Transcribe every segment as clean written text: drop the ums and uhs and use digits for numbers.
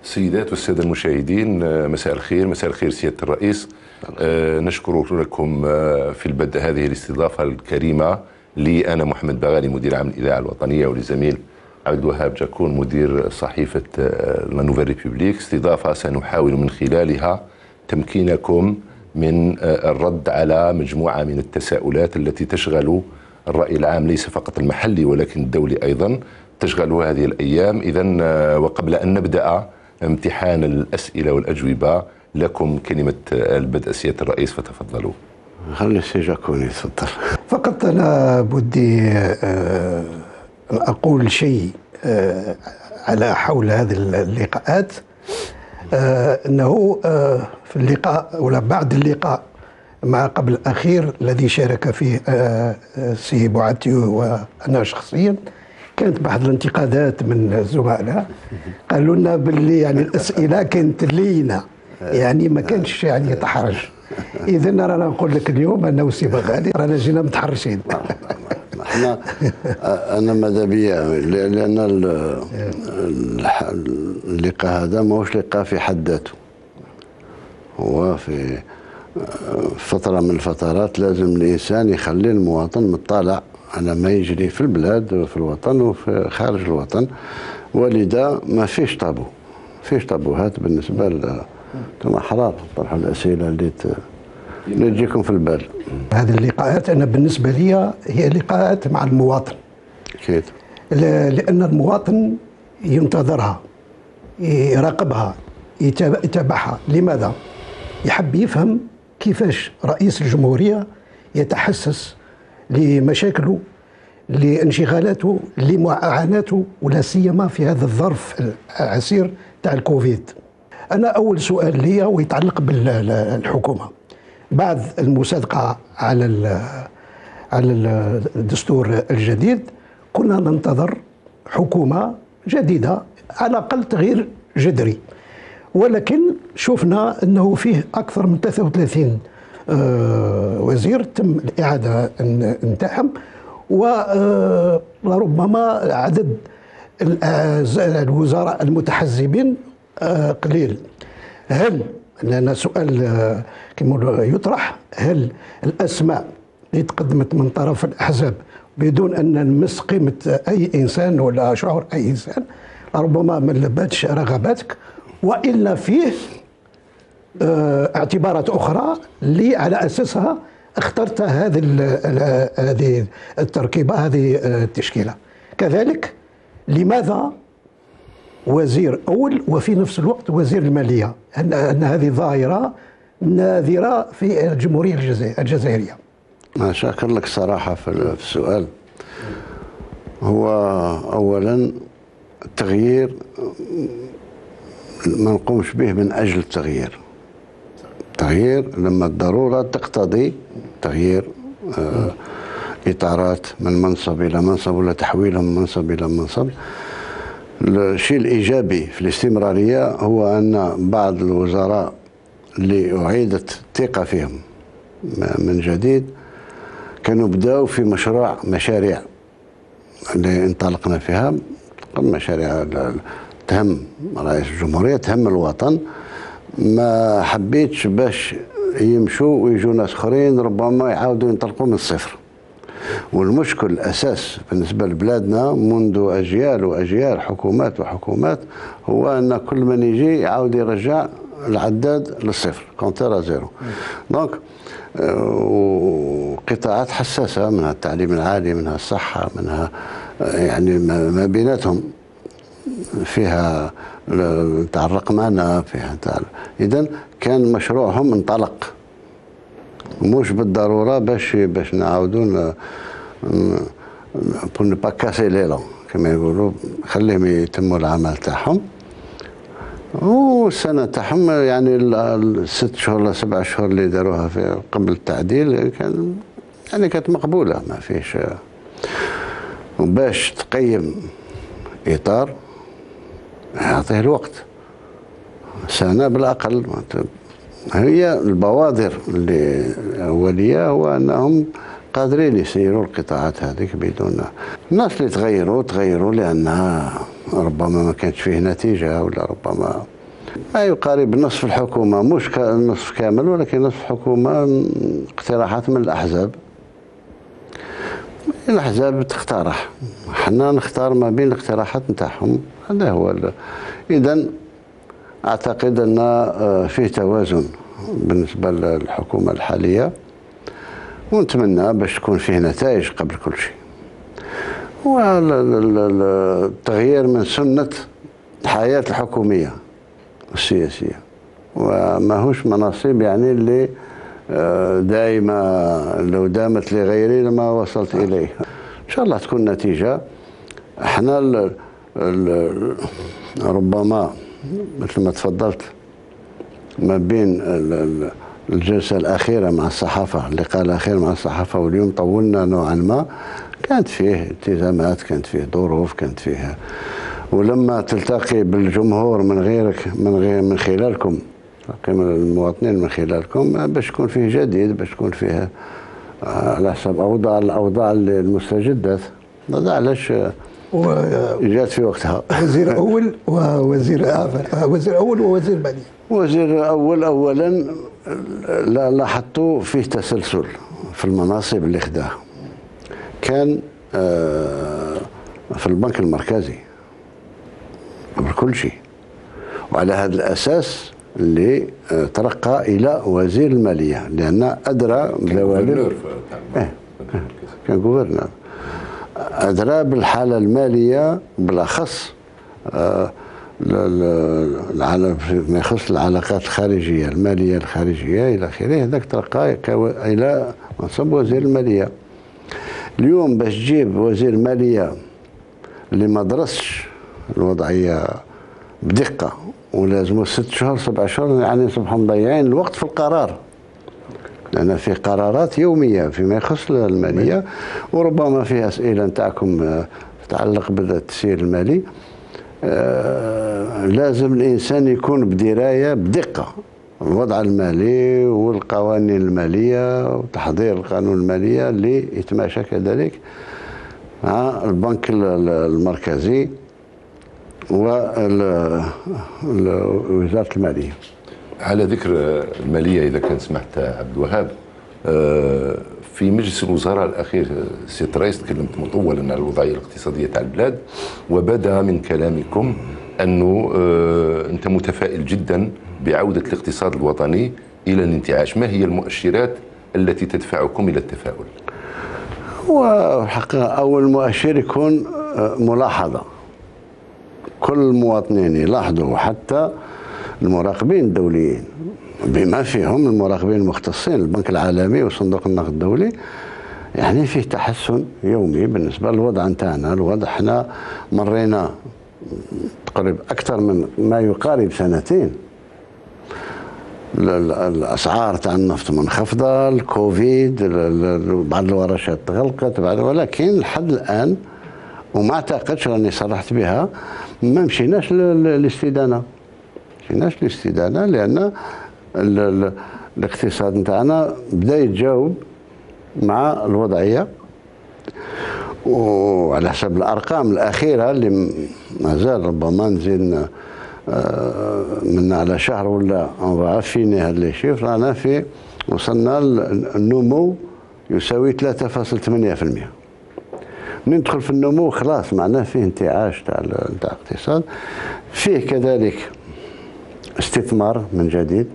السيدات والسادة المشاهدين، مساء الخير. مساء الخير سيادة الرئيس. نشكر لكم في البدء هذه الاستضافة الكريمة لي أنا محمد بغالي مدير عام الإذاعة الوطنية، ولزميل عبد الوهاب جاكون مدير صحيفة لا نوفيل ريبوبليك. استضافة سنحاول من خلالها تمكينكم من الرد على مجموعة من التساؤلات التي تشغل الرأي العام ليس فقط المحلي ولكن الدولي أيضا، تشغل هذه الأيام. إذن وقبل أن نبدأ امتحان الأسئلة والأجوبة، لكم كلمة البدء سيادة الرئيس، فتفضلوا. خلي السي جاكون يتفضل. فقط أنا بدي أقول شيء على حول هذه اللقاءات، أنه في اللقاء ولا بعد اللقاء مع قبل الأخير الذي شارك فيه سي بوعتي وأنا شخصيا، كانت بعض الانتقادات من الزملاء، قالوا لنا باللي يعني الأسئلة كانت لينة، يعني ما كانش يعني تحرج. إذا رانا نقول لك اليوم أنا وسي بغالي رانا جينا متحرشين. احنا انا ماذا بيا، لان اللقاء هذا ماهوش لقاء في حد ذاته، هو في فترة من الفترات لازم الإنسان يخلي المواطن مطلع على ما يجري في البلاد وفي الوطن وفي خارج الوطن، ولذا ما فيش طابو، فيش طابوهات بالنسبة انتم احرار طرحوا الأسئلة اللي تجيكم في البال. هذه اللقاءات أنا بالنسبة لي هي لقاءات مع المواطن، أكيد، لأن المواطن ينتظرها، يراقبها، يتابعها. لماذا؟ يحب يفهم كيفاش رئيس الجمهورية يتحسس لمشاكله، لانشغالاته، لمعاناته، ولا سيما في هذا الظرف العسير تاع الكوفيد. أنا أول سؤال لي ويتعلق بالحكومة. بعد المصادقة على الدستور الجديد كنا ننتظر حكومة جديدة، على الأقل تغيير جذري، ولكن شفنا أنه فيه أكثر من 33 وزير تم الإعادة نتاعهم، وربما عدد الوزراء المتحزبين قليل. هل، لأن سؤال كما يطرح، هل الأسماء اللي تقدمت من طرف الأحزاب بدون أن نمس قيمة أي إنسان ولا شعور أي إنسان ربما ما لبتش رغباتك، وإلا فيه اعتبارات أخرى اللي على أساسها اخترت هذه التركيبة، هذه التشكيلة؟ كذلك لماذا وزير أول وفي نفس الوقت وزير المالية؟ أن هذه ظاهرة نادرة في الجمهورية الجزائرية. أنا شاكر لك صراحة في السؤال. هو أولا التغيير ما نقومش به من أجل التغيير. التغيير لما الضرورة تقتضي تغيير إطارات من منصب إلى منصب ولا تحويلهم من منصب إلى منصب. الشيء الإيجابي في الاستمرارية هو أن بعض الوزراء اللي أعيدت الثقة فيهم من جديد كانوا بداوا في مشاريع اللي انطلقنا فيها، مشاريع تهم رئيس الجمهورية، تهم الوطن. ما حبيتش باش يمشوا ويجوا ناس اخرين ربما يعاودوا ينطلقوا من الصفر. والمشكل الأساس بالنسبة لبلادنا منذ أجيال وأجيال، حكومات وحكومات، هو أن كل من يجي يعاود يرجع العداد للصفر، كونتير زيرو. دونك وقطاعات حساسة، منها التعليم العالي، منها الصحة، منها يعني ما بيناتهم فيها تاع الرقمنة، فيها تاع. إذن كان مشروعهم انطلق، مش بالضرورة باش نعاودون بور نو با كاسي ليلون كما يقولوا، خليهم يتموا العمل تاعهم. والسنة تاعهم يعني الست شهور ولا 7 شهور اللي داروها في قبل التعديل كانت مقبولة، ما فيش. وباش تقيم إطار يعطيه الوقت، سنة بالأقل. هي البوادر اللي أولية هو أنهم قادرين يسيروا القطاعات هذيك بدون. الناس اللي تغيروا لأنها ربما ما كانتش فيه نتيجة، ولا ربما ما يقارب نصف الحكومة، مش نصف كامل ولكن نصف الحكومة اقتراحات من الأحزاب. الأحزاب تقترح، حنا نختار ما بين الاقتراحات نتاعهم، هذا هو. إذا أعتقد أن فيه توازن بالنسبة للحكومة الحالية، ونتمنى باش تكون فيه نتائج قبل كل شيء، والتغيير من سنة الحياة الحكومية السياسية، وما هوش مناصب يعني اللي دائما لو دامت لغيري لما وصلت إليه. إن شاء الله تكون نتيجة. احنا ربما مثل ما تفضلت ما بين الجلسة الأخيرة مع الصحافة، اللقاء الأخير مع الصحافة واليوم طولنا نوعا ما، كانت فيه التزامات، كانت فيه ظروف، كانت فيه، ولما تلتقي بالجمهور من غيرك، من خلالكم، من المواطنين من خلالكم، باش يكون فيه جديد، باش يكون فيه على حسب الأوضاع المستجدات. هذا علاش جات في وقتها. وزير أول ووزير وزير أول ووزير بعدين. وزير أول أولا لاحظتوا فيه تسلسل في المناصب اللي خداها. كان في البنك المركزي قبل كل شيء، وعلى هذا الأساس اللي ترقى إلى وزير المالية، لأن أدرى بدوالب. كان غوفرنور، أدرى بالحالة المالية بالأخص ما يخص العلاقات الخارجية، المالية الخارجية إلى آخره. هذاك ترقى إلى منصب وزير المالية. اليوم باش تجيب وزير المالية اللي ما درسش الوضعية بدقة، ولازمه 6 شهور 7 شهور، يعني صبحوا مضيعين الوقت في القرار، لأن في قرارات يومية فيما يخص المالية، وربما فيها أسئلة نتاعكم تتعلق بالتسيير المالي. لازم الإنسان يكون بدراية بدقة الوضع المالي والقوانين المالية وتحضير القانون المالية اللي يتماشى كذلك مع البنك المركزي ووزارة المالية. على ذكر المالية، إذا كان سمحت عبد الوهاب، في مجلس الوزراء الأخير سيادة الرئيس تكلمت مطولا عن الوضعية الاقتصادية تاع البلاد، وبدا من كلامكم أنه أنت متفائل جدا بعودة الاقتصاد الوطني إلى الانتعاش. ما هي المؤشرات التي تدفعكم إلى التفاؤل؟ وحقيقة أول مؤشر يكون ملاحظة، كل المواطنين يلاحظوا، حتى المراقبين الدوليين بما فيهم المراقبين المختصين البنك العالمي وصندوق النقد الدولي، يعني فيه تحسن يومي بالنسبة للوضع نتاعنا. الوضع احنا مرينا تقريبا أكثر من ما يقارب 2 الأسعار تاع النفط منخفضة، الكوفيد، بعض الورشات تغلقت، ولكن لحد الآن وما اعتقدش راني صرحت بها ما مشيناش للاستدانة. مشيناش للاستدانة لأن الاقتصاد نتاعنا بدا يتجاوب مع الوضعية، وعلى حسب الأرقام الأخيرة اللي مازال ربما نزيد من على شهر ولا فيني هاد لي شيفر، رانا في وصلنا النمو يساوي 3.8%. ندخل في النمو خلاص معناه فيه انتعاش تاع الاقتصاد، فيه كذلك استثمار من جديد.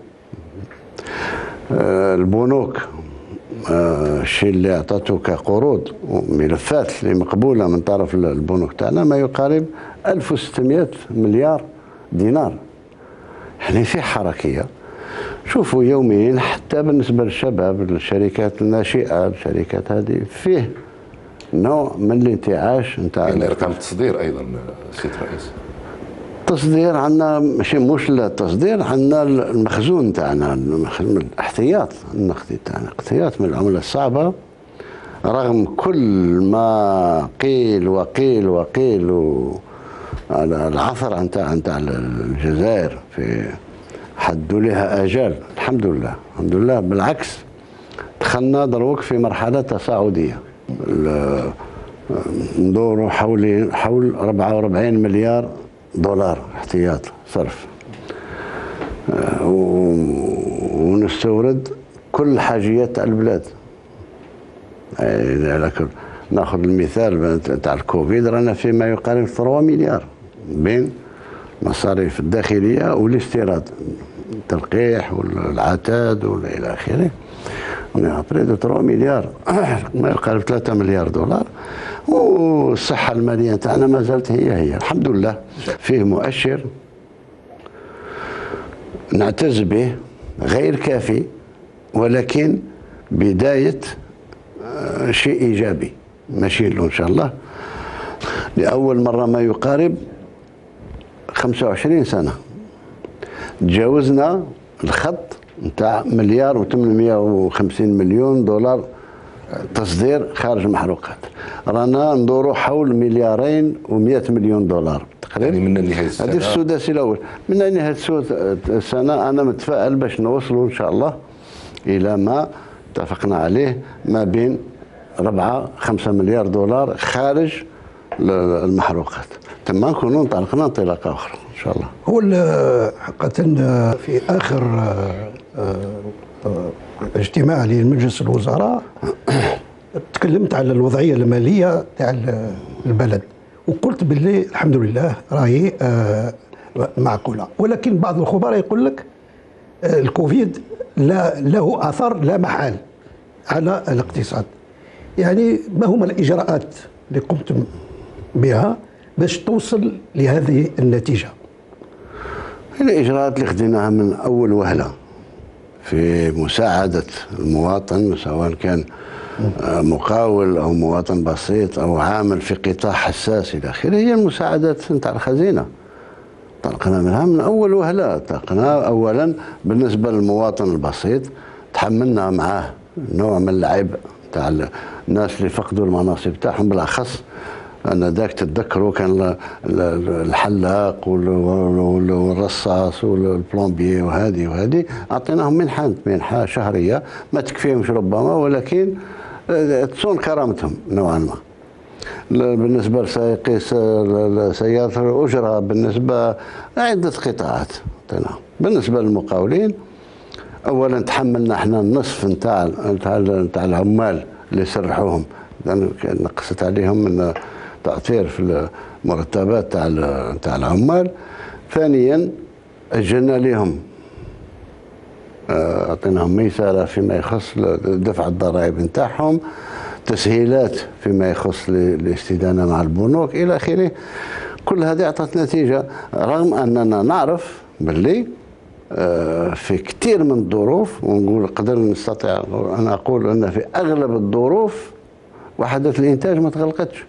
البنوك الشيء اللي اعطته كقروض وملفات اللي مقبوله من طرف البنوك تاعنا ما يقارب 1600 مليار دينار، يعني في حركيه. شوفوا يوميا حتى بالنسبه للشباب، الشركات الناشئه، الشركات هذه فيه نوع من الانتعاش نتاع. يعني ارقام التصدير ايضا سيد الرئيس، التصدير عندنا ماشي مش التصدير، عندنا المخزون تاعنا، الاحتياط النقدي تاعنا، احتياط من العمله الصعبه، رغم كل ما قيل وقيل وقيل على العثر نتاع الجزائر في حدوا لها اجال. الحمد لله الحمد لله، بالعكس دخلنا دروك في مرحله تصاعديه، ندوروا حول 44 مليار دولار احتياط صرف. ونستورد كل حاجيات تاع البلاد. لكن ناخذ المثال تاع الكوفيد، رانا فيما يقارب 3 مليار بين المصاريف الداخليه والاستيراد، التلقيح والعتاد والى اخره. بريد 3 مليار ما يقارب 3 مليار دولار. والصحه الماليه تاعنا ما زالت هي الحمد لله. فيه مؤشر نعتز به، غير كافي ولكن بدايه شيء ايجابي ماشي له ان شاء الله. لاول مره ما يقارب 25 سنه تجاوزنا الخط نتاع مليار و850 مليون دولار تصدير خارج المحروقات. رانا ندوروا حول مليارين و100 مليون دولار تقريبا. يعني من نهايه السنه، هذه في السداسي الاول. من نهايه السنه انا متفائل باش نوصلوا ان شاء الله الى ما اتفقنا عليه، ما بين 4-5 مليار دولار خارج المحروقات. تما نكونوا انطلقنا انطلاقه اخرى ان شاء الله. هو حقيقة في آخر اجتماع لمجلس الوزراء تكلمت على الوضعية المالية تاع البلد، وقلت باللي الحمد لله راهي معقولة، ولكن بعض الخبراء يقول لك الكوفيد له آثار لا محال على الاقتصاد. يعني ما هما الإجراءات اللي قمتم بها باش توصل لهذه النتيجة؟ الإجراءات اللي خديناها من أول وهلة في مساعدة المواطن، سواء كان مقاول أو مواطن بسيط أو عامل في قطاع حساس إلى آخره، هي المساعدات نتاع الخزينة. انطلقنا منها من أول وهلة. انطلقنا أولا بالنسبة للمواطن البسيط، تحملنا معاه نوع من العبء تاع الناس اللي فقدوا المناصب تاعهم، بالأخص أنا ذاك تتذكروا كان الحلاق والرصاص والبلومبي وهذه أعطيناهم منحة شهرية ما تكفيهمش ربما، ولكن تصون كرامتهم نوعا ما. بالنسبة لسائقي سيارة الأجرة، بالنسبة عدة قطاعات أعطيناهم. بالنسبة للمقاولين أولا تحملنا احنا النصف نتاع العمال اللي سرحوهم، نقصت عليهم من تأثير في المرتبات تاع العمال. ثانيا أجلنا لهم، أعطيناهم ميسرة فيما يخص دفع الضرائب نتاعهم، تسهيلات فيما يخص الاستدانة مع البنوك إلى آخره. كل هذه أعطت نتيجة، رغم أننا نعرف باللي في كثير من الظروف، ونقول قدر نستطيع أن أقول أن في أغلب الظروف وحدة الإنتاج ما تغلقتش،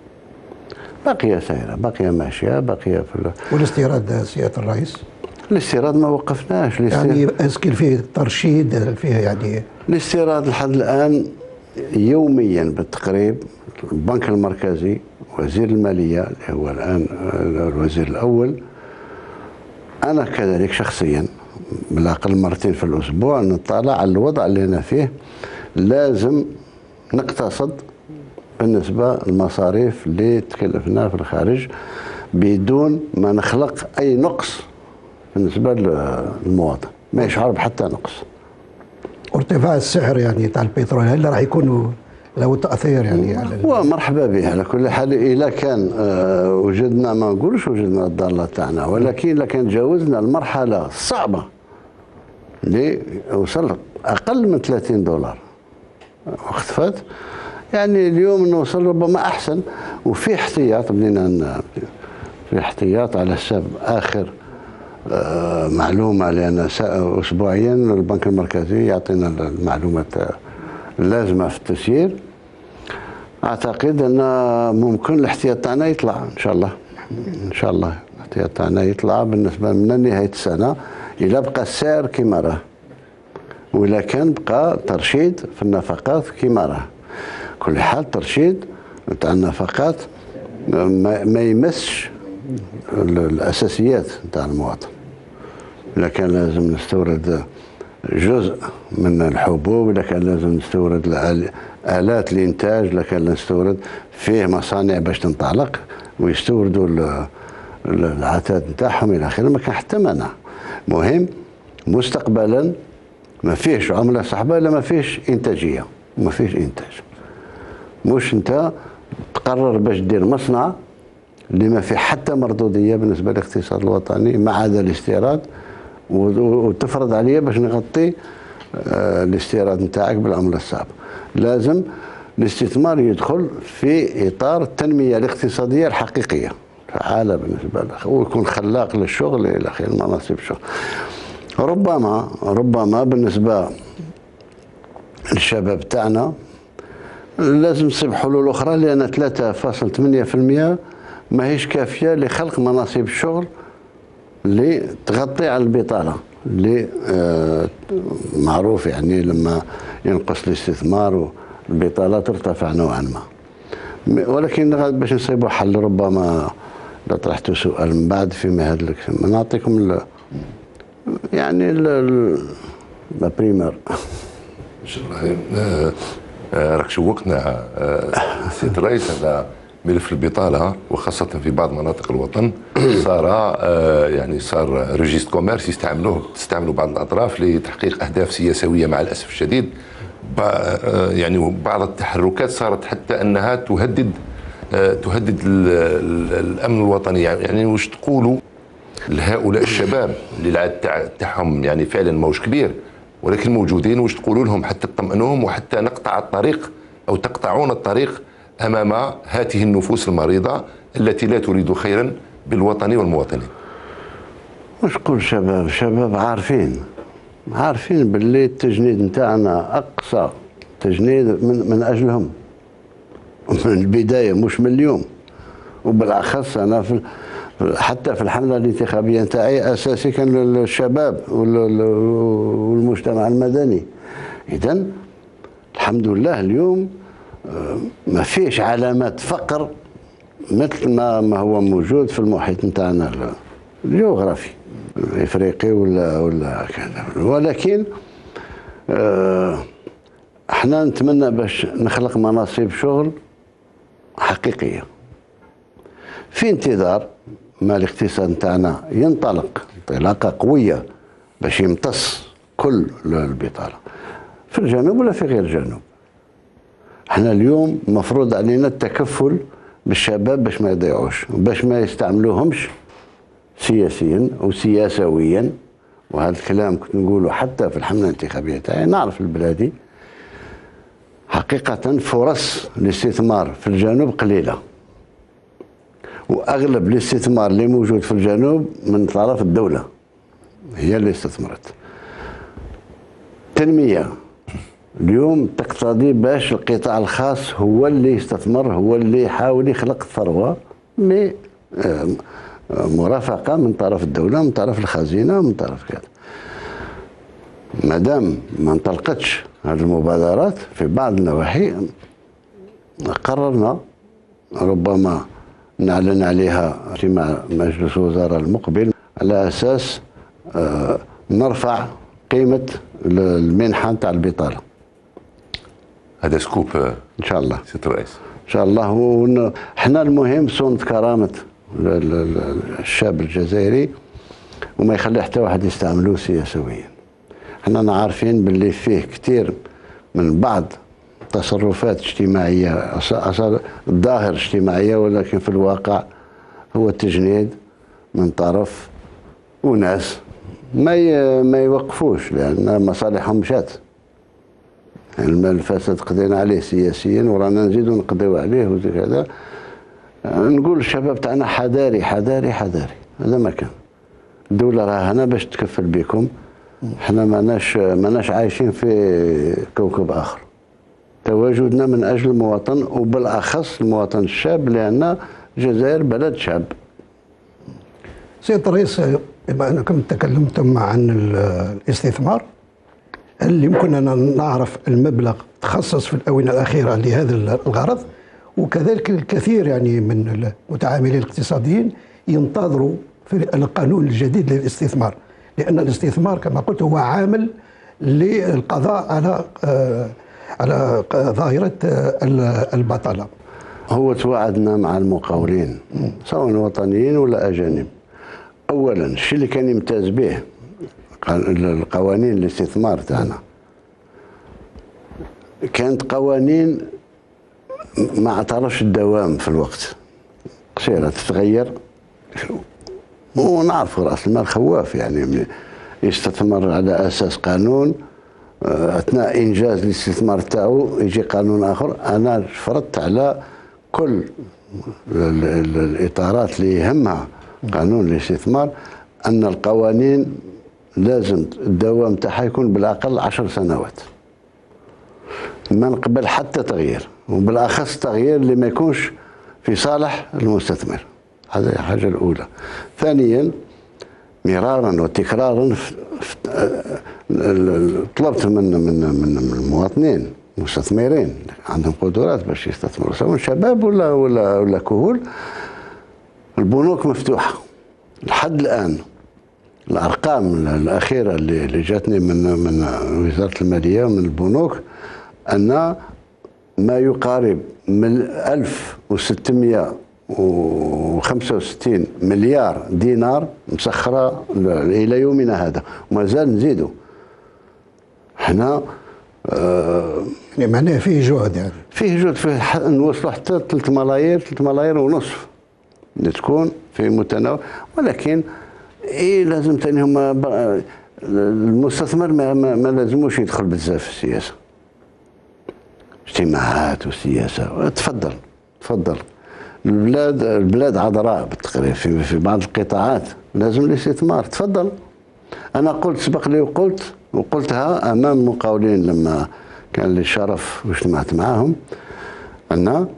باقية سائرة، باقية ماشية، باقية في والاستيراد سيادة الرئيس؟ الاستيراد ما وقفناش. يعني اسكن فيه ترشيد فيه يعني الاستيراد لحد الآن يوميا بالتقريب البنك المركزي، وزير المالية اللي هو الآن الوزير الأول، أنا كذلك شخصيا بالأقل مرتين في الأسبوع نطلع على الوضع اللي أنا فيه. لازم نقتصد بالنسبة للمصاريف اللي تكلفناها في الخارج بدون ما نخلق أي نقص بالنسبة للمواطن، ما يشعر بحتى نقص. وارتفاع السعر يعني تاع البترول هل راح يكون له تأثير يعني على ومرحبا به على كل حال. إذا كان وجدنا، ما نقولش وجدنا الضالة تاعنا، ولكن إذا كان تجاوزنا المرحلة الصعبة اللي وصل أقل من 30 دولار واختفت، يعني اليوم نوصل ربما أحسن. وفي احتياط، بدينا في احتياط على حساب آخر معلومة، لأن أسبوعيا البنك المركزي يعطينا المعلومات اللازمة في التسيير. أعتقد أن ممكن الاحتياط تاعنا يطلع إن شاء الله. إن شاء الله الاحتياط تاعنا يطلع بالنسبة من نهاية السنة، إلا بقى السعر كما راه، وإلا كان بقى ترشيد في النفقات كما راه. كل حال ترشيد تاع النفقات ما يمسش الأساسيات تاع المواطن. إذا كان لازم نستورد جزء من الحبوب، إذا كان لازم نستورد آلات الإنتاج، إذا كان نستورد فيه مصانع باش تنطلق ويستوردوا العتاد نتاعهم إلى آخره، ما كان حتى مانع. مهم مستقبلا ما فيش عمله صعبه الا ما فيش انتاجيه، ما فيش انتاج. مش انت تقرر باش دير مصنع اللي ما فيه حتى مردوديه بالنسبه للاقتصاد الوطني ما عدا الاستيراد، وتفرض عليه باش نغطي الاستيراد نتاعك بالعمله الصعبه. لازم الاستثمار يدخل في اطار التنميه الاقتصاديه الحقيقيه فعاله بالنسبه له، ويكون خلاق للشغل الى اخره، مناصب الشغل. ربما بالنسبه للشباب تاعنا لازم تصيب حلول اخرى، لان 3.8% ماهيش كافيه لخلق مناصب الشغل اللي تغطي على البطاله اللي معروف. يعني لما ينقص الاستثمار والبطاله ترتفع نوعا ما. ولكن باش نصيبوا حل، ربما لو طرحتوا سؤال من بعد فيما هذا نعطيكم يعني لا بريمير. ان شاء الله. راك شوقنا سيد الرئيس على ملف البطاله، وخاصه في بعض مناطق الوطن صار ريجيست كوميرس تستعملوا بعض الاطراف لتحقيق اهداف سياسويه مع الاسف الشديد. يعني بعض التحركات صارت حتى انها تهدد الامن الوطني. يعني واش تقولوا لهؤلاء الشباب اللي العدد تاعهم يعني فعلا موش كبير ولكن موجودين، واش تقولوا لهم حتى تطمئنوهم وحتى نقطع الطريق او تقطعون الطريق امام هذه النفوس المريضه التي لا تريد خيرا بالوطن والمواطنين؟ واش نقول شباب عارفين باللي التجنيد نتاعنا اقصى تجنيد من اجلهم من البدايه، مش من اليوم. وبالاخص انا حتى في الحمله الانتخابيه نتاعي اساسي كان الشباب والمجتمع المدني. اذا الحمد لله اليوم ما فيش علامات فقر مثل ما هو موجود في المحيط نتاعنا الجغرافي الافريقي ولا كذا. ولكن احنا نتمنى باش نخلق مناصب شغل حقيقيه في انتظار ما الاقتصاد نتاعنا ينطلق انطلاقه قويه باش يمتص كل البطاله في الجنوب ولا في غير الجنوب. احنا اليوم مفروض علينا التكفل بالشباب باش ما يضيعوش وباش ما يستعملوهمش سياسيا او سياسويا. وهذا الكلام كنت نقوله حتى في الحمله الانتخابيه تاعي. نعرف البلادي حقيقه فرص الاستثمار في الجنوب قليله، واغلب الاستثمار اللي موجود في الجنوب من طرف الدوله هي اللي استثمرت. تنميه اليوم تقتضي باش القطاع الخاص هو اللي يستثمر، هو اللي يحاول يخلق ثروه مرافقه من طرف الدوله، من طرف الخزينه، من طرف كذا. مادام ما انطلقتش هذه المبادرات في بعض النواحي قررنا ربما نعلن عليها اجتماع مجلس الوزراء المقبل على اساس نرفع قيمه المنحه نتاع البطاله. هذا سكوب ان شاء الله سيد الرئيس. ان شاء الله. احنا المهم صونة كرامه الشاب الجزائري وما يخلي حتى واحد يستعملوه سياسيا. احنا عارفين باللي فيه كثير من بعض تصرفات اجتماعيه الظاهر اجتماعيه ولكن في الواقع هو التجنيد من طرف وناس ما يوقفوش لان مصالحهم مشات. المال الفاسد قضينا عليه سياسيا ورانا نزيدوا نقضيو عليه وزي كذا. نقول الشباب تاعنا حذاري حذاري حذاري. هذا ما كان. الدوله راه هنا باش تكفل بكم. احنا ماناش عايشين في كوكب اخر. تواجدنا من اجل المواطن وبالاخص المواطن الشاب لان الجزائر بلد شاب. سيد الرئيس، بما انكم تكلمتم عن الاستثمار، هل يمكننا نعرف المبلغ تخصص في الآونة الأخيرة لهذا الغرض؟ وكذلك الكثير يعني من المتعاملين الاقتصاديين ينتظروا في القانون الجديد للاستثمار، لأن الاستثمار كما قلت هو عامل للقضاء على ظاهرة البطالة. هو توعدنا مع المقاولين سواء وطنيين ولا أجانب. أولا الشيء اللي كان يمتاز به القوانين الاستثمار تاعنا كانت قوانين ما اعترفش الدوام في الوقت، قصيرة تتغير. ونعرف رأس المال خواف، يعني يستثمر على أساس قانون، أثناء إنجاز الاستثمار تاعو يجي قانون آخر. أنا فرضت على كل الإطارات اللي يهمها قانون الاستثمار أن القوانين لازم الدوام تاعها يكون بالأقل 10 سنوات، ما نقبل حتى تغيير، وبالأخص تغيير اللي ما يكونش في صالح المستثمر. هذه الحاجة الأولى. ثانيا، مرارا وتكرارا طلبت من المواطنين مستثمرين عندهم قدرات باش يستثمروا، سواء شباب ولا كهول. البنوك مفتوحة لحد الآن. الأرقام الأخيرة اللي جاتني من وزارة المالية ومن البنوك أن ما يقارب من 1665 مليار دينار مسخرة إلى يومنا هذا، وما زال نزيدوا. احنا يعني معناه فيه جهد، يعني فيه جهد، فيه نوصلوا حتى 3 ملايير ونصف اللي تكون في متناول. ولكن لازم ثاني هما المستثمر ما لازموش يدخل بزاف في السياسة، اجتماعات وسياسة. تفضل. البلاد عذراء بالتقريب في بعض القطاعات لازم الاستثمار. تفضل. أنا قلت سبق لي وقلتها أمام مقاولين لما كان لي الشرف واجتمعت معهم، أن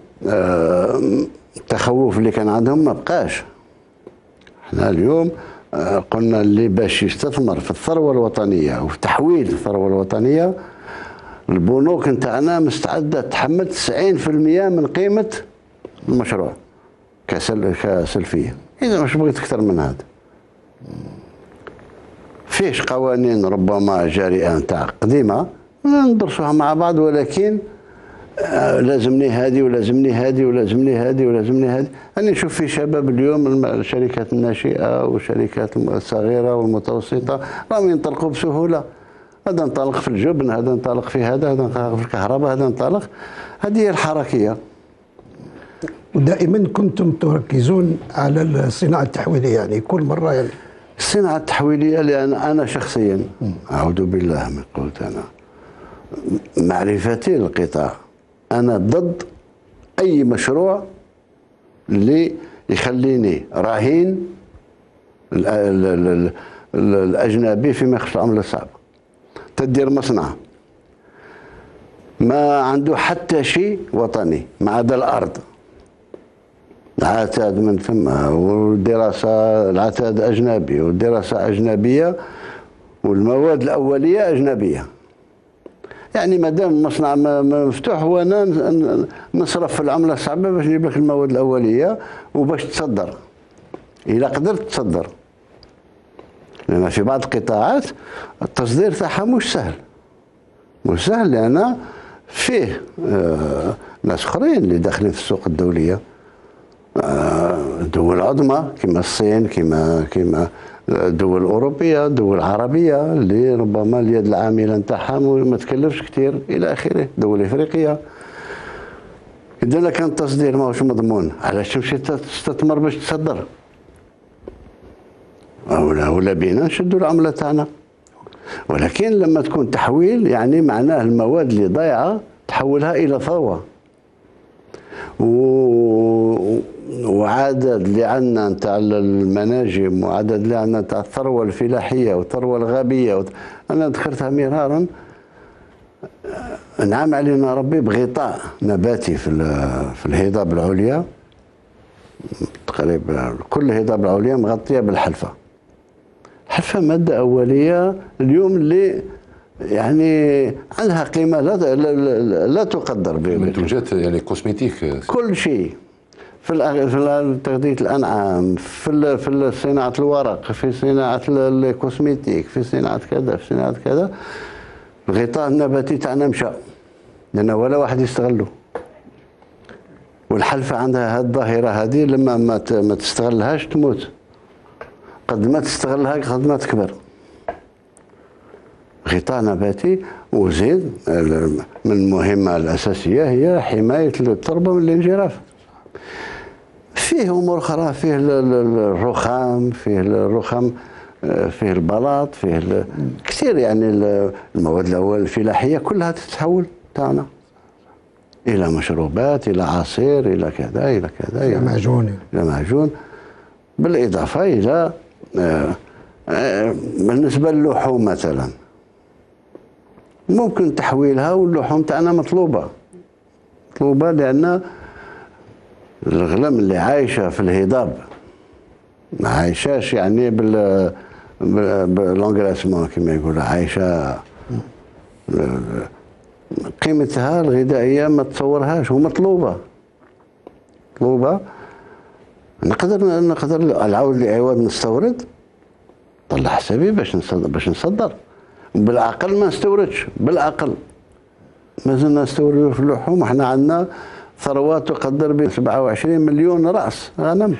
التخوف اللي كان عندهم ما بقاش. احنا اليوم قلنا اللي باش يستثمر في الثروة الوطنية وفي تحويل الثروة الوطنية، البنوك نتاعنا مستعدة تحمل 90% من قيمة المشروع كسلفية. إذا مش بغيت أكثر من هذا. فيش قوانين ربما جارية نتاع قديمة ندرسوها مع بعض، ولكن لازمني هذه ولازمني هذه ولازمني هذه ولازمني هذه. أنا نشوف في شباب اليوم الشركات الناشئة والشركات الصغيرة والمتوسطة راهم ينطلقوا بسهولة. هذا انطلق في الجبن، هذا انطلق في هذا انطلق في الكهرباء، هذا انطلق. هذه هي الحركية. ودائما كنتم تركزون على الصناعة التحويلية، يعني كل مرة يعني الصناعة التحويلية. لأن أنا شخصيا أعوذ بالله من قلت أنا معرفتي للقطاع، أنا ضد أي مشروع اللي يخليني رهين الأجنبي فيما يخص العملة الصعبة. تدير مصنع ما عنده حتى شيء وطني ما عدا الأرض، العتاد من ثم، والدراسة العتاد أجنبي والدراسة أجنبية والمواد الأولية أجنبية. يعني ما دام المصنع مفتوح، هو أنا نصرف في العملة الصعبة باش نجيب لك المواد الأولية وباش تصدر إذا قدرت تصدر. لأن في بعض القطاعات التصدير تاعها مش سهل، لأن فيه ناس آخرين اللي داخلين في السوق الدولية، دول عظمى كما الصين، كما دول أوروبية، دول عربية اللي ربما اليد العاملة نتاعها ما تكلفش كثير إلى آخره، دول إفريقية. إذا كان التصدير ماهوش مضمون، علاش تمشي تستثمر باش تصدر؟ ولا بينا نشدوا العملة تاعنا. ولكن لما تكون تحويل يعني معناه المواد اللي ضايعة تحولها إلى ثروة. وعدد اللي عندنا نتاع المناجم، وعدد اللي عندنا نتاع الثروة الفلاحية والثروة الغابية، أنا ذكرتها مرارا. نعم علينا ربي بغطاء نباتي في الهضاب العليا، تقريبا كل الهضاب العليا مغطية بالحلفة. الحلفة مادة أولية اليوم اللي يعني عندها قيمة لا تقدر. منتوجات يعني كوسميتيك، كل شيء في تغذية الأنعام، في صناعة الورق، في صناعة الكوسميتيك، في صناعة كذا، في صناعة كذا. الغطاء النباتي تاعنا مشى، لأن ولا واحد يستغله. والحلفة عندها هذه الظاهرة هذه، لما ما تستغلهاش تموت. قد ما تستغلها قد ما تكبر. غطاء نباتي. وزيد من المهمة الأساسية هي حماية التربة من الانجراف. فيه أمور أخرى، فيه الرخام، فيه البلاط، فيه كثير يعني المواد الفلاحية كلها تتحول تاعنا إلى مشروبات، إلى عصير، إلى كذا إلى كذا، إلى معجون، إلى معجون. بالإضافة إلى بالنسبة للحوم مثلا ممكن تحويلها، واللحوم تاعنا مطلوبة لأن الغنم اللي عايشة في الهضاب ما عايشاش يعني بالانجراسمون كما يقولوا، عايشة قيمتها الغذائية ما تصورهاش ومطلوبة. نقدر العود لعوض نستورد، طلع حسابي باش نصدر. بالعقل ما نستوردش، بالعقل ما زلنا نستورد في اللحوم. احنا عندنا ثروات تقدر ب 27 مليون رأس غنم.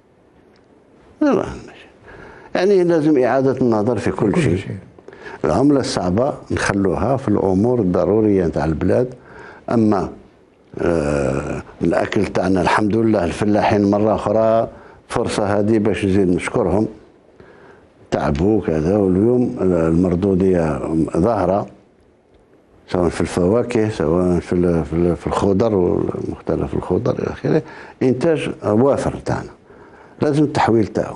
يعني لازم إعادة النظر في كل شيء. العملة الصعبة نخلوها في الأمور الضرورية نتاع البلاد. أما الأكل تاعنا الحمد لله الفلاحين مرة أخرى فرصة هذه باش نزيد نشكرهم، تعبوا كذا، واليوم المردودية ظاهرة سواء في الفواكه سواء في الخضر ومختلف الخضر إلى آخره. إنتاج وافر تاعنا لازم التحويل تاعو.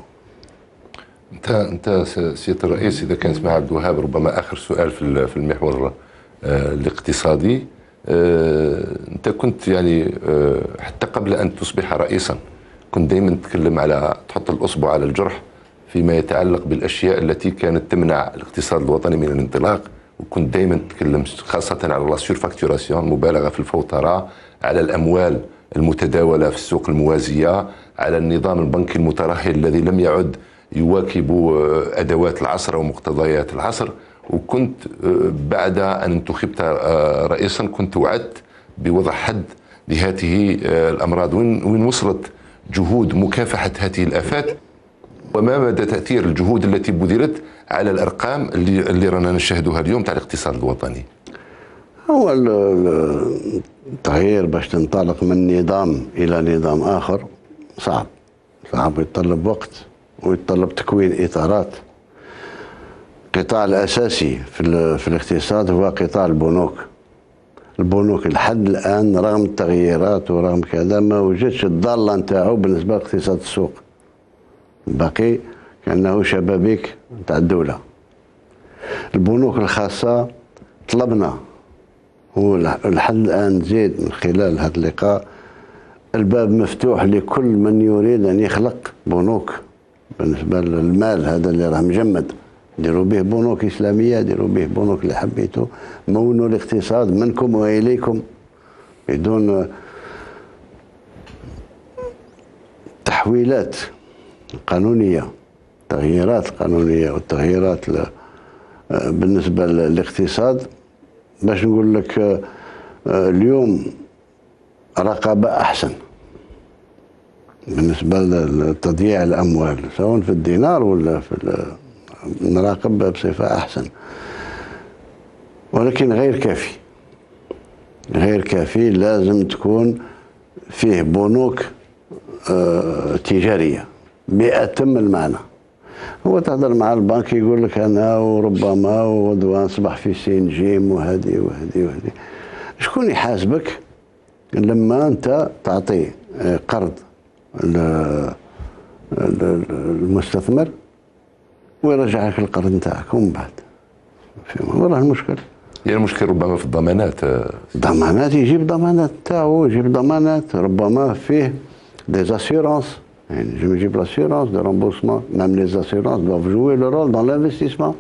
انت سياده الرئيس، اذا كان اسمح عبد الوهاب، ربما اخر سؤال في المحور الاقتصادي. انت كنت يعني حتى قبل ان تصبح رئيسا كنت دائما تتكلم على تحط الاصبع على الجرح فيما يتعلق بالاشياء التي كانت تمنع الاقتصاد الوطني من الانطلاق، وكنت دائما تتكلم خاصه على لا سورفاكتوراسيون، مبالغه في الفوتره، على الاموال المتداوله في السوق الموازيه، على النظام البنكي المترهل الذي لم يعد يواكب ادوات العصر ومقتضيات العصر. وكنت بعد ان انتخبت رئيسا كنت وعدت بوضع حد لهذه الامراض. وين وصلت جهود مكافحه هذه الافات؟ وما مدى تاثير الجهود التي بذلت على الارقام اللي رانا نشاهدها اليوم تاع الاقتصاد الوطني؟ هو التغيير باش تنطلق من نظام الى نظام اخر صعب ويتطلب وقت ويتطلب تكوين اطارات. القطاع الاساسي في الاقتصاد هو قطاع البنوك لحد الان رغم التغييرات ورغم كذا ما وجدش الضاله نتاعو بالنسبه لاقتصاد السوق، باقي كانه شبابيك نتاع الدوله. البنوك الخاصه طلبنا ولحد الان زيد من خلال هذا اللقاء الباب مفتوح لكل من يريد ان يخلق بنوك بالنسبه للمال هذا اللي راه مجمد. ديروا به بنوك اسلاميه، ديروا به بنوك اللي حبيتوا، مونوا الاقتصاد منكم واليكم بدون تحويلات قانونيه، تغييرات قانونيه والتغييرات بالنسبه للاقتصاد. باش نقول لك اليوم رقابه احسن بالنسبه لتضييع الاموال سواء في الدينار ولا في نراقب بصفه احسن، ولكن غير كافي. لازم تكون فيه بنوك تجاريه بأتم المعنى. هو تهضر مع البنك يقول لك انا وربما ودوان نصبح في سين جيم وهذه. شكون يحاسبك لما انت تعطي قرض المستثمر ويرجع لك القرض نتاعك ومن بعد وراه المشكل؟ يعني المشكل ربما في الضمانات. يجيب ضمانات تاعو، يجيب ضمانات ربما فيه دي زاسيرونس، يعني يجيب لاسيرونس دي رومبورسمون. ميم لي زاسيرونس دوف جوي لو رول دون لانفستيسمون.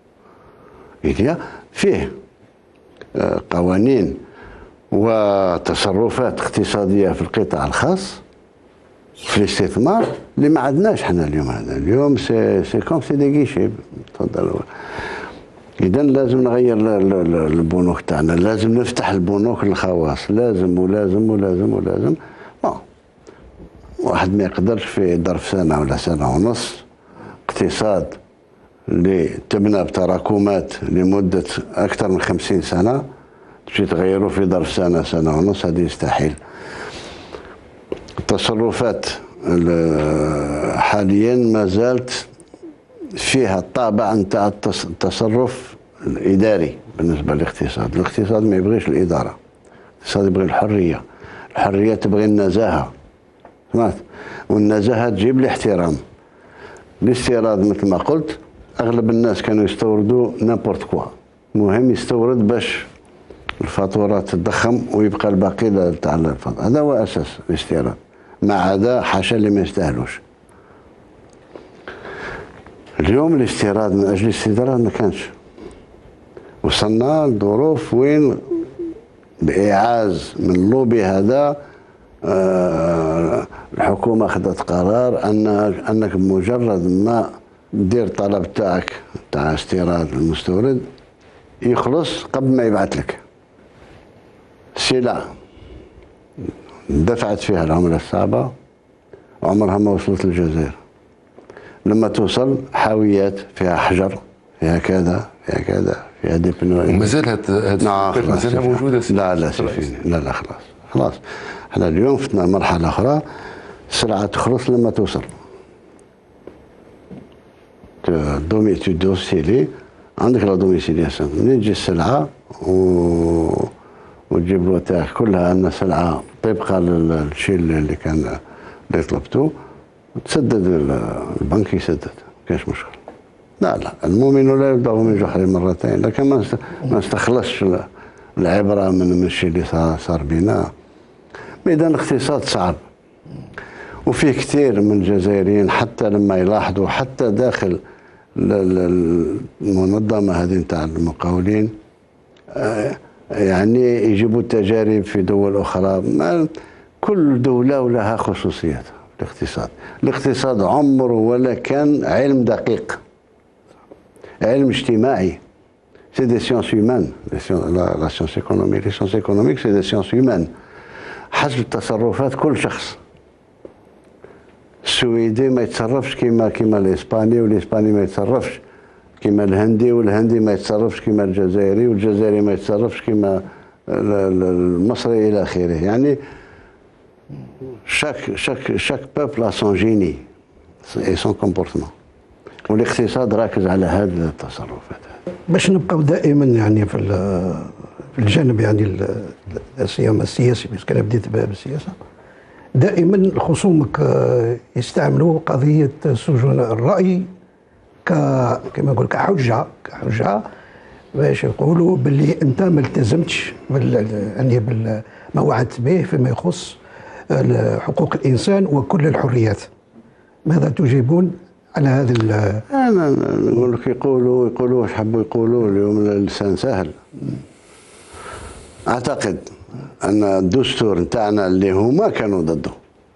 فيه قوانين وتصرفات اقتصاديه في القطاع الخاص في الاستثمار اللي ما عندناش حنا اليوم. هذا اليوم سي كوم سي دي غيشي. تفضل. اذا لازم نغير البنوك تاعنا، لازم نفتح البنوك للخواص، لازم واحد ما يقدرش في ظرف سنه ولا سنه ونص اقتصاد اللي تبنى بتراكمات لمدة أكثر من 50 سنة تمشي تغيروا في ظرف سنة سنة ونص، هذه يستحيل. التصرفات حاليا ما زالت فيها الطابع نتاع التصرف الإداري بالنسبة للاقتصاد. الاقتصاد ما يبغيش الإدارة، الاقتصاد يبغي الحرية، الحرية تبغي النزاهة، سمعت؟ والنزاهة تجيب الاحترام. الاستيراد مثل ما قلت أغلب الناس كانوا يستوردوا نابورت كوا، المهم يستورد باش الفاتورة تضخم ويبقى الباقي تاع الفاتورة. هذا هو أساس الاستيراد، ما عدا حاشا اللي ما يستاهلوش. اليوم الاستيراد من أجل الاستيراد ما كانش، وصلنا لظروف وين بإعاز من اللوبي هذا الحكومة أخذت قرار أنك بمجرد ما دير طلب تاعك تاع استيراد المستورد يخلص قبل ما يبعث لك سلع دفعت فيها العملة الصعبة عمرها ما وصلت للجزائر. لما توصل حاويات فيها حجر، فيها كذا، فيها كذا، فيها دي بنوعين. ومازال مازالها موجودة؟ لا سيفيني، لا خلاص. احنا اليوم فتنا مرحلة أخرى، السلعة تخلص لما توصل. دوميسيلي، عندك لا دوميسيلياسيون، منين تجي السلعة وتجيب له تاعك كلها أن سلعة طبقا للشيء اللي طلبته، تسدد البنك يسدد، كاش مشكل. لا المؤمن لا يبلغ من جحر مرتين، لكن ما استخلصش العبرة من الشيء اللي صار بينا. إذا الاقتصاد صعب، وفيه كثير من الجزائريين حتى لما يلاحظوا حتى داخل المنظمة هذه نتاع المقاولين يعني يجيبوا التجارب في دول أخرى. كل دولة ولها خصوصياتها في الاقتصاد. الاقتصاد عمره ولا كان علم دقيق، علم اجتماعي. سي دي سيونس هيومان، لا سيونس ايكونوميك، لي سيونس ايكونوميك سي دي سيونس هيومان، حسب تصرفات كل شخص. السويدي ما يتصرفش كيما الاسباني، والاسباني ما يتصرفش كيما الهندي، والهندي ما يتصرفش كيما الجزائري، والجزائري ما يتصرفش كيما المصري الى اخره. يعني chaque peuple a son génie et son comportement. والاقتصاد راكز على هذه التصرفات. باش نبقاو دائما يعني في الجانب يعني السياسي بس كان بديت بالسياسه، دائما خصومك يستعملوا قضيه سجون الراي كما نقول كحجه باش يقولوا باللي انت ما التزمتش يعني بما وعدت به فيما يخص حقوق الانسان وكل الحريات. ماذا تجيبون على هذا انا نقول لك يقولوا واش حبوا يقولوا، اليوم اللسان سهل. اعتقد ان الدستور نتاعنا اللي هما كانوا ضده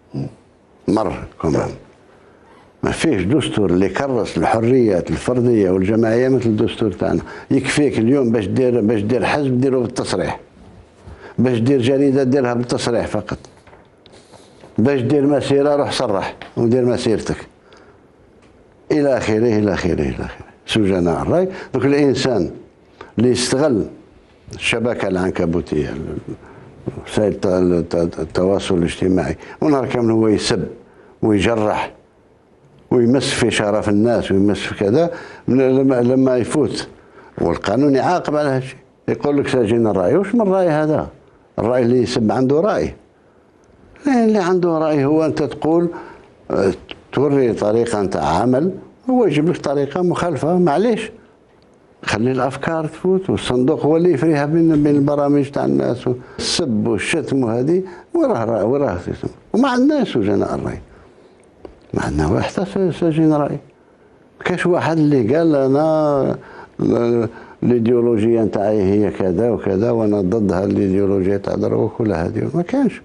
كمان ما فيش دستور اللي كرس الحريات الفرديه والجماعيه مثل الدستور تاعنا. يكفيك اليوم باش دير حزب ديره بالتصريح، باش دير جريده ديرها بالتصريح فقط، باش دير مسيره روح صرح ودير مسيرتك الى اخره. سجناء الراي. دوك الانسان اللي يستغل الشبكه العنكبوتيه وسائل التواصل الاجتماعي ونهار كامل هو يسب ويجرح ويمس في شرف الناس ويمس في كذا، لما يفوت والقانون يعاقب على هالشيء، يقول لك سجن الراي. وش من الراي هذا؟ الراي اللي يسب عنده راي، اللي عنده راي هو انت تقول توري طريقه نتاع عمل، هو يجيب لك طريقه مخالفه، معليش خلي الافكار تفوت، والصندوق هو اللي يفريها بين البرامج تاع الناس. السب والشتم وهذه وراه وما عندناش سجناء الراي، ما عندنا واحد سجين راي. كاش واحد اللي قال انا الايديولوجيه نتاعي هي كذا وكذا وانا ضدها الايديولوجيه تاع دروك ولا هذه، ما كانش.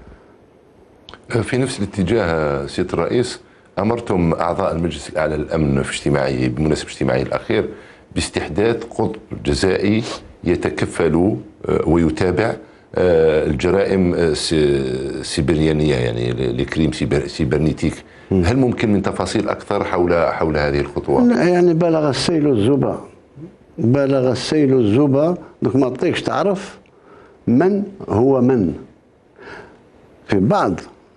في نفس الاتجاه سيادة الرئيس، أمرتم أعضاء المجلس الأعلى للأمن في اجتماعه بمناسبة اجتماعه الأخير باستحداث قطب جزائي يتكفل ويتابع الجرائم السيبرانية، يعني الكريم سيبرنيتيك. هل ممكن من تفاصيل أكثر حول هذه الخطوة؟ يعني بلغ السيل الزبا، بلغ السيل الزبا، دوك ما تطيقش تعرف من هو من. في بعض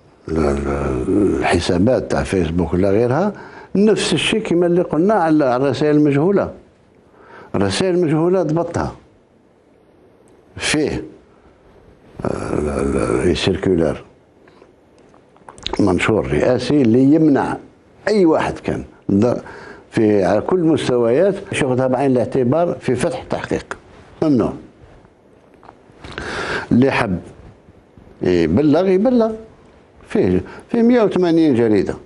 الحسابات تاع فيسبوك ولا غيرها نفس الشيء كما اللي قلنا على الرسائل المجهولة. الرسائل المجهولة ضبطها فيه سيركولار منشور رئاسي اللي يمنع اي واحد كان في على كل المستويات ياخذها بعين الاعتبار في فتح تحقيق، ممنوع. اللي حب يبلغ فيه 180 جريده.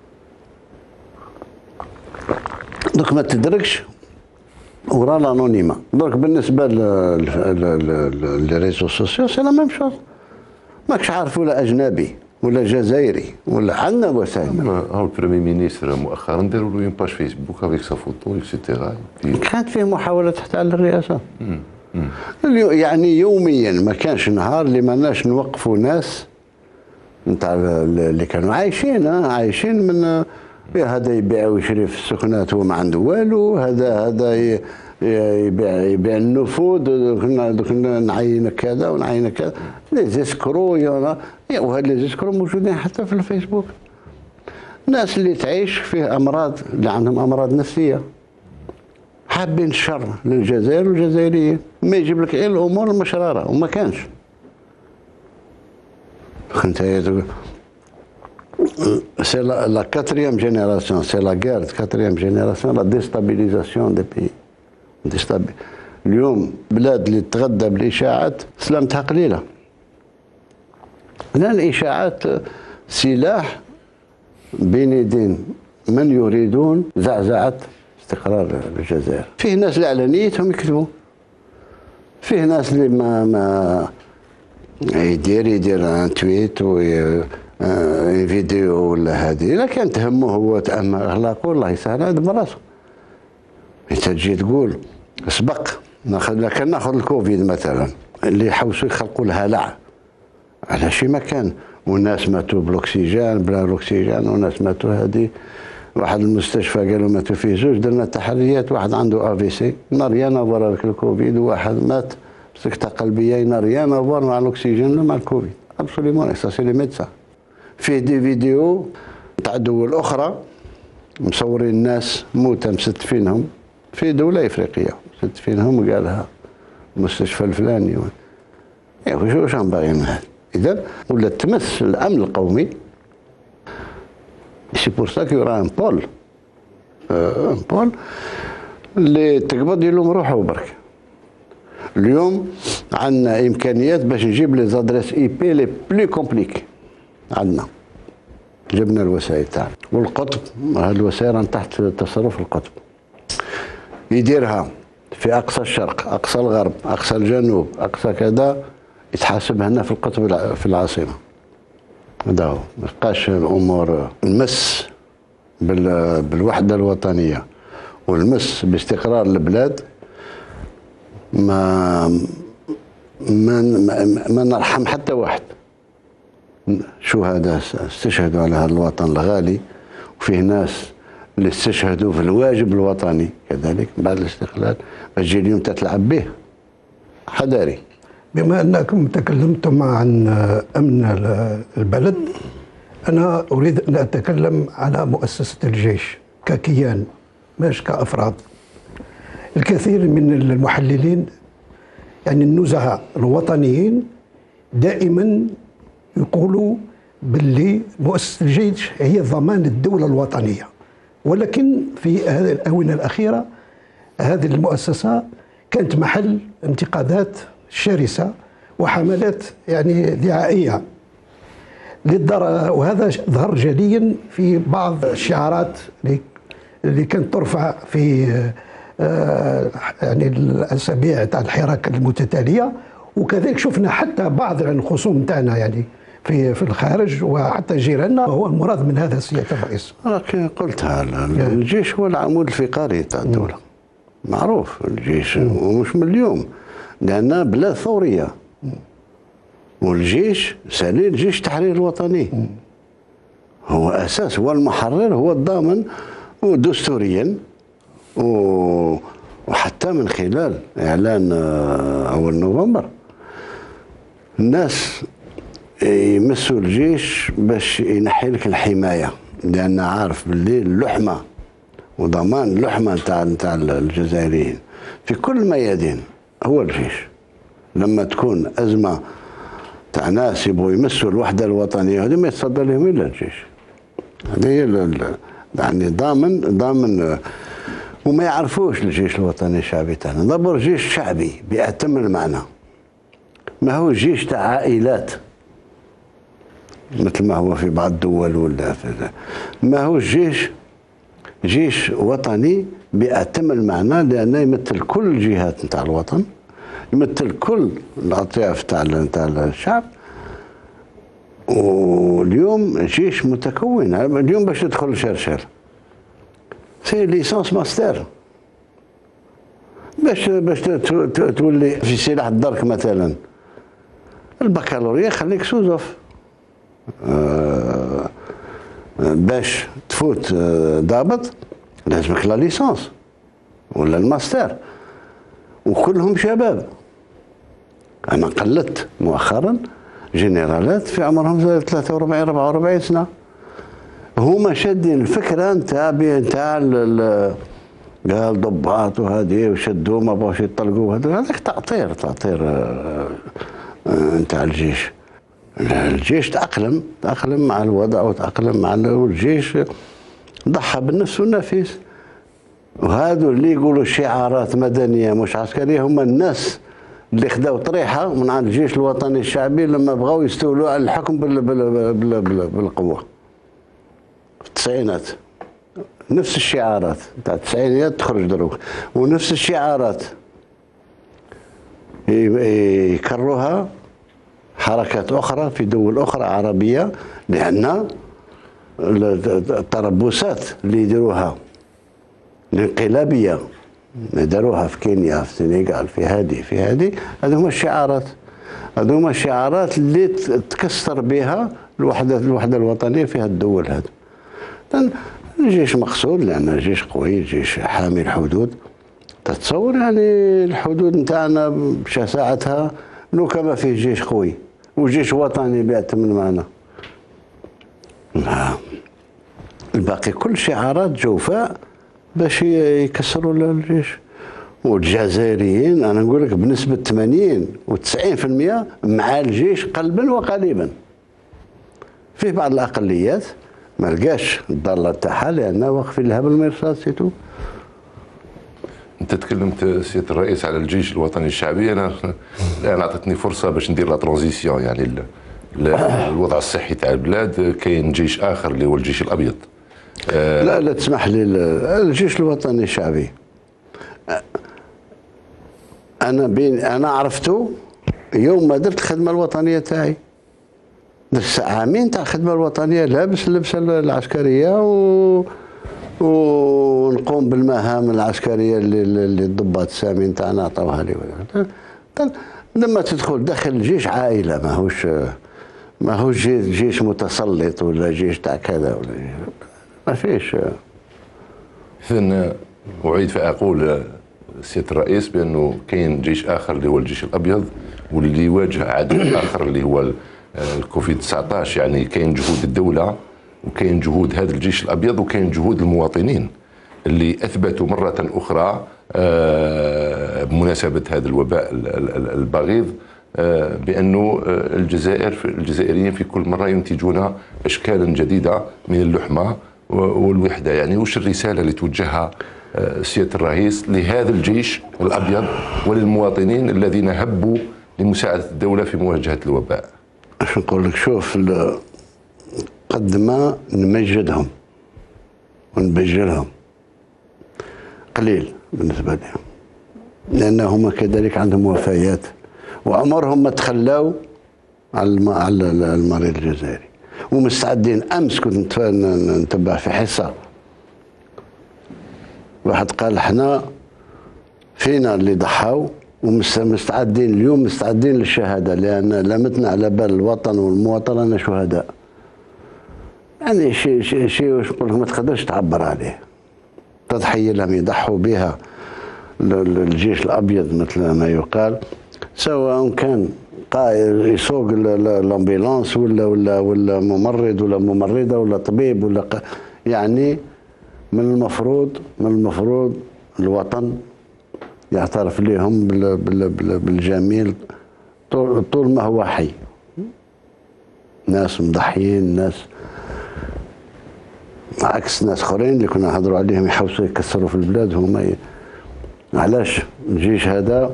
دوك ما تدركش وراء الانونيما. درك بالنسبه للريزو سوسيو سي لا ميم شوز، ماكش عارف ولا اجنبي ولا جزائري ولا عندنا وسائل. هو البريمي مينيستر مؤخرا داروا له اون باج فيسبوك افيك سا فوتو اكسيتيرا. كانت فيه محاوله حتى على الرئاسه. يعني يوميا ما كانش نهار اللي ما لناش نوقفوا ناس نتاع اللي كانوا عايشين من هذا يبيع ويشري في السكنات وما عنده والو، هذا يبيع النفوذ، كنا نعينك كذا ونعينك كذا، لي زيسكرو وهاد لي زيسكرو موجودين حتى في الفيسبوك. الناس اللي تعيش فيه امراض، اللي عندهم امراض نفسيه، حابين الشر للجزائر والجزائريين، ما يجيب لك الا الامور المشراره وما كانش. C'est la quatrième génération, c'est la guerre de quatrième génération, la déstabilisation des pays. اليوم بلاد اللي تغذى بالاشاعات سلامتها قليله. لان الاشاعات سلاح بين يدين من يريدون زعزعه استقرار الجزائر. فيه ناس اللي على نيتهم يكذبوا، فيه ناس اللي ما يدير ان تويت فيديو ولا هذه، الا كان تهمه هو تأمل اخلاقه الله يسهل هذا براسه. انت تجي تقول سبق كان ناخذ الكوفيد مثلا اللي يحوسوا يخلقوا لها هلع على شي مكان، والناس ماتوا بالاكسجين بلا الاكسجين، والناس ماتوا هذه. واحد المستشفى قالوا ماتوا فيه زوج، درنا تحريات، واحد عنده AVC ريان افوار avec الكوفيد، وواحد مات بسكتة قلبية ريان افوار مع الاكسجين مع الكوفيد. ابسوليمون سا سي لي ميدسان. فيه دي فيديو تاع دول اخرى مصورين الناس موتى مستفينهم في دولة افريقية، مستفينهم وقالها المستشفى الفلاني. واش راهم باغيين هذا؟ اذا ولا تمس الامن القومي. سي بور سا كيو راه ان بول اللي تقبض لهم روحه برك. اليوم عندنا امكانيات باش نجيب لي زادريس IP لي بلو كومبليكي. عندنا جبنا الوسائل تاعنا، والقطب هذه الوسائل تحت تصرف القطب، يديرها في اقصى الشرق، اقصى الغرب، اقصى الجنوب، اقصى كذا، يتحاسب هنا في القطب في العاصمه. هذا هو، ما بقاش الامور المس بالوحده الوطنيه والمس باستقرار البلاد. ما نرحم حتى واحد. شهداء استشهدوا على هذا الوطن الغالي، وفيه ناس اللي استشهدوا في الواجب الوطني كذلك بعد الاستقلال، تجي اليوم تتلعب به حذاري. بما أنكم تكلمتم عن أمن البلد، أنا أريد أن أتكلم على مؤسسة الجيش ككيان مش كأفراد. الكثير من المحللين يعني النزهاء الوطنيين دائما يقولوا باللي مؤسسة الجيش هي ضمان الدولة الوطنية، ولكن في هذه الآونة الأخيرة هذه المؤسسة كانت محل انتقادات شرسة وحملات يعني دعائية وهذا ظهر جليا في بعض الشعارات اللي كانت ترفع في يعني الأسابيع تاع الحراك المتتالية، وكذلك شفنا حتى بعض الخصوم تاعنا يعني في الخارج وحتى جيراننا. هو المراد من هذا سيادة الرئيس؟ كي قلتها الجيش هو العمود الفقري تاع الدولة، معروف الجيش، ومش من اليوم، لأن بلاد ثورية والجيش سالي الجيش التحرير الوطني هو اساس، هو المحرر، هو الضامن، ودستوريا وحتى من خلال اعلان اول نوفمبر الناس يمسوا الجيش باش ينحي لك الحمايه، لان عارف باللي اللحمه وضمان اللحمه نتاع الجزائريين في كل الميادين هو الجيش. لما تكون ازمه تاع ناس يبغوا يمسوا الوحده الوطنيه هذه ما يتصدى لهم الا الجيش. هذه هي يعني ضامن وما يعرفوش الجيش الوطني الشعبي تاعنا، دابور جيش شعبي بأتم المعنى، ما هو جيش تاع عائلات مثل ما هو في بعض الدول ولا ما هو جيش وطني بأتم المعنى، لأنه يمثل كل الجهات نتاع الوطن، يمثل كل الأطياف تاع الشعب. واليوم جيش متكون، اليوم باش تدخل شرشر سي ليسونس ماستر، باش تولي في سلاح الدرك مثلا البكالوريا خليك سوزوف، باش تفوت ضابط لازمك لا ليسونس ولا الماستر، وكلهم شباب. انا قلدت مؤخرا جنرالات في عمرهم 43 44 سنه، هما شادين الفكره نتاع قال ضباط وهذه وشدوا ما بغاوش يطلقوا، هذاك تعطير نتاع الجيش. الجيش تأقلم مع الوضع وتأقلم مع الجيش ضحى بالنفس والنفيس. وهذو اللي يقولوا شعارات مدنيه مش عسكريه هما الناس اللي خداو طريحه من عند الجيش الوطني الشعبي لما بغاو يستولوا على الحكم بالقوه في التسعينات. نفس الشعارات تاع التسعينات تخرج دروك، ونفس الشعارات يكرروها حركات اخرى في دول اخرى عربيه، لان التربصات اللي يديروها الانقلابيه داروها في كينيا في السنغال في هذه هذو هما الشعارات اللي تكسر بها الوحده الوطنيه في هذه الدول. هذا الجيش مقصود لأن الجيش قوي، جيش حامي الحدود. تتصور يعني الحدود نتاعنا بشساعتها لو كما فيه جيش قوي وجيش وطني بأتم المعنى. الباقي كل شعارات جوفاء باش يكسروا الجيش. والجزائريين انا نقول لك بنسبه 80 و90% مع الجيش قلبا وقالبا. فيه بعض الاقليات ما لقاش الضاله تاعها لانه واقفين لها بالمرصاد سيتو. انت تكلمت سياده الرئيس على الجيش الوطني الشعبي، انا الان اعطتني فرصه باش ندير لا ترانزيسيون، يعني الوضع الصحي تاع البلاد. كاين جيش اخر اللي هو الجيش الابيض. لا تسمح لي، الجيش الوطني الشعبي انا عرفته يوم ما درت الخدمه الوطنيه تاعي. درت عامين تاع الخدمه الوطنيه لابس اللبسه العسكريه ونقوم بالمهام العسكريه اللي الضباط السامين تاعنا عطاوها لي. لما تدخل داخل الجيش عائله، ماهوش جيش متسلط ولا جيش تاع كذا ولا ما فيش. إذن أعيد فأقول سيادة الرئيس بأنه كاين جيش آخر اللي هو الجيش الأبيض، واللي يواجه عدو آخر اللي هو الكوفيد 19. يعني كاين جهود الدولة وكاين جهود هذا الجيش الأبيض وكاين جهود المواطنين اللي أثبتوا مرة أخرى بمناسبة هذا الوباء البغيض بأنه الجزائريين في كل مرة ينتجون أشكالا جديدة من اللحمة والوحدة. يعني وش الرسالة اللي توجهها سيادة الرئيس لهذا الجيش الأبيض وللمواطنين الذين هبوا لمساعدة الدولة في مواجهة الوباء؟ اش نقول لك، شوف قد ما نمجدهم ونبجلهم قليل بالنسبة لهم، لأنهم كذلك عندهم وفيات وعمرهم ما تخلاو على المريض الجزائري ومستعدين. أمس كنت نتبع في حصة، واحد قال احنا فينا اللي ضحاو ومستعدين اليوم، مستعدين للشهاده، لان لمتنا على بال الوطن والمواطن رانا شهداء. يعني شيء واش نقول لك ما تقدرش تعبر عليه. تضحيه لم يضحوا بها الجيش الابيض مثل ما يقال، سواء كان قائد يسوق الامبيلانس ولا ممرض ولا ممرضه ولا طبيب ولا يعني من المفروض الوطن يعترف لهم بالجميل طول ما هو حي. ناس مضحيين، ناس عكس ناس اخرين اللي كنا نهضروا عليهم يحوسوا يكسروا في البلاد. هما علاش الجيش هذا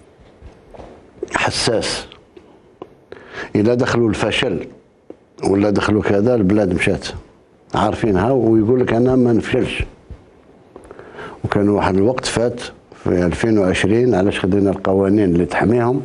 حساس، إذا دخلوا الفشل ولا دخلوا كذا البلاد مشات عارفينها، ويقول لك أنا ما نفشلش. وكان واحد الوقت فات في 2020 علاش خدينا القوانين اللي تحميهم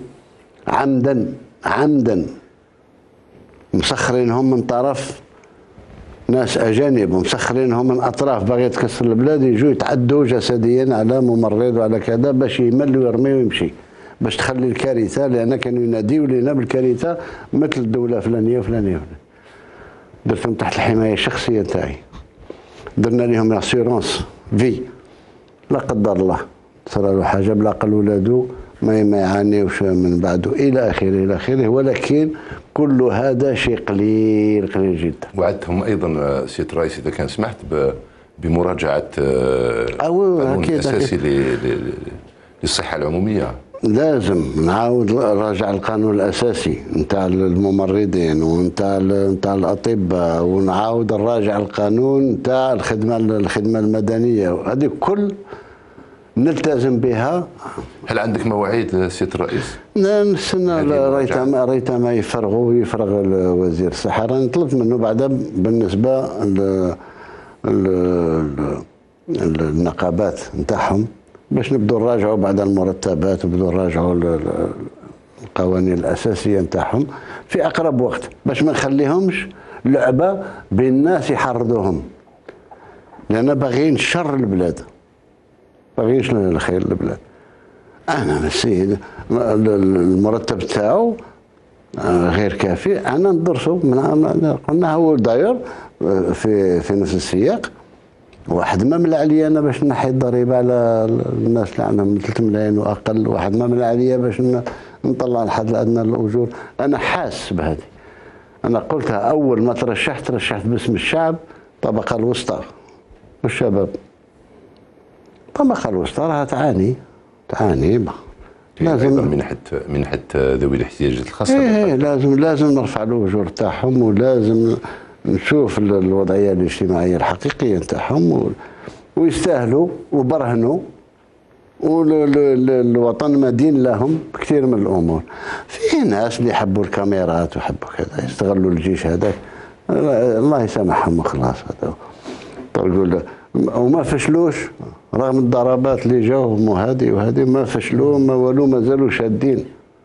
عمدا مسخرينهم من طرف ناس أجانب، ومسخرينهم من أطراف باغية تكسر البلاد، يجوا يتعدوا جسديا على ممرض وعلى كذا باش يمل ويرمي ويمشي، باش تخلي الكارثة. لأن كانوا يناديوا لنا بالكارثة مثل الدولة فلانية وفلانية. درتهم تحت الحماية الشخصية تاعي، درنا لهم اسيورونس في لا قدر الله صار له حاجة بالعقل ولادو ما يعانيوش من بعده إلى آخره. ولكن كل هذا شيء قليل جدا. وعدتهم أيضا سيادة الرئيس إذا كان سمحت بمراجعة القانون الأساسي للصحة العمومية. لازم نعاود نراجع القانون الاساسي نتاع الممرضين ونتاع الاطباء، ونعاود نراجع القانون نتاع الخدمه المدنيه، وهذه كل نلتزم بها. هل عندك مواعيد سيادة الرئيس؟ نستنى ريت ما يفرغ وزير الصحه. راني طلبت منه بعدا بالنسبه النقابات نتاعهم باش نبدو نراجعوا بعد المرتبات وبدو نراجعوا القوانين الاساسيه نتاعهم في اقرب وقت، باش ما نخليهمش لعبه بين الناس يحرضوهم، لان باغيين شر البلاد، باغيينش الخير للبلاد. انا السيد المرتب تاعو غير كافي، انا ندرسو قلنا هو داير في نفس السياق. واحد ما ملى عليا انا باش نحي الضريبه على الناس اللي عندهم 3 ملايين واقل، واحد ما ملى عليا باش نطلع الحد الادنى للاجور. انا حاس بهذه. انا قلتها اول ما ترشحت باسم الشعب، الطبقه الوسطى والشباب. الطبقه الوسطى راها تعاني لازم منحة ذوي الاحتياجات الخاصه. لازم نرفع الاجور تاعهم، ولازم نشوف الوضعيه الاجتماعيه الحقيقيه نتاعهم، ويستاهلوا وبرهنوا، والوطن مدين لهم بكثير من الامور. في ناس اللي يحبوا الكاميرات ويحبوا كذا يستغلوا الجيش هذاك، الله يسامحهم وخلاص. هذا تقول وما فشلوش رغم الضربات اللي جاوهم وهذه ما فشلوا، ما والو، ما زالوا شادين.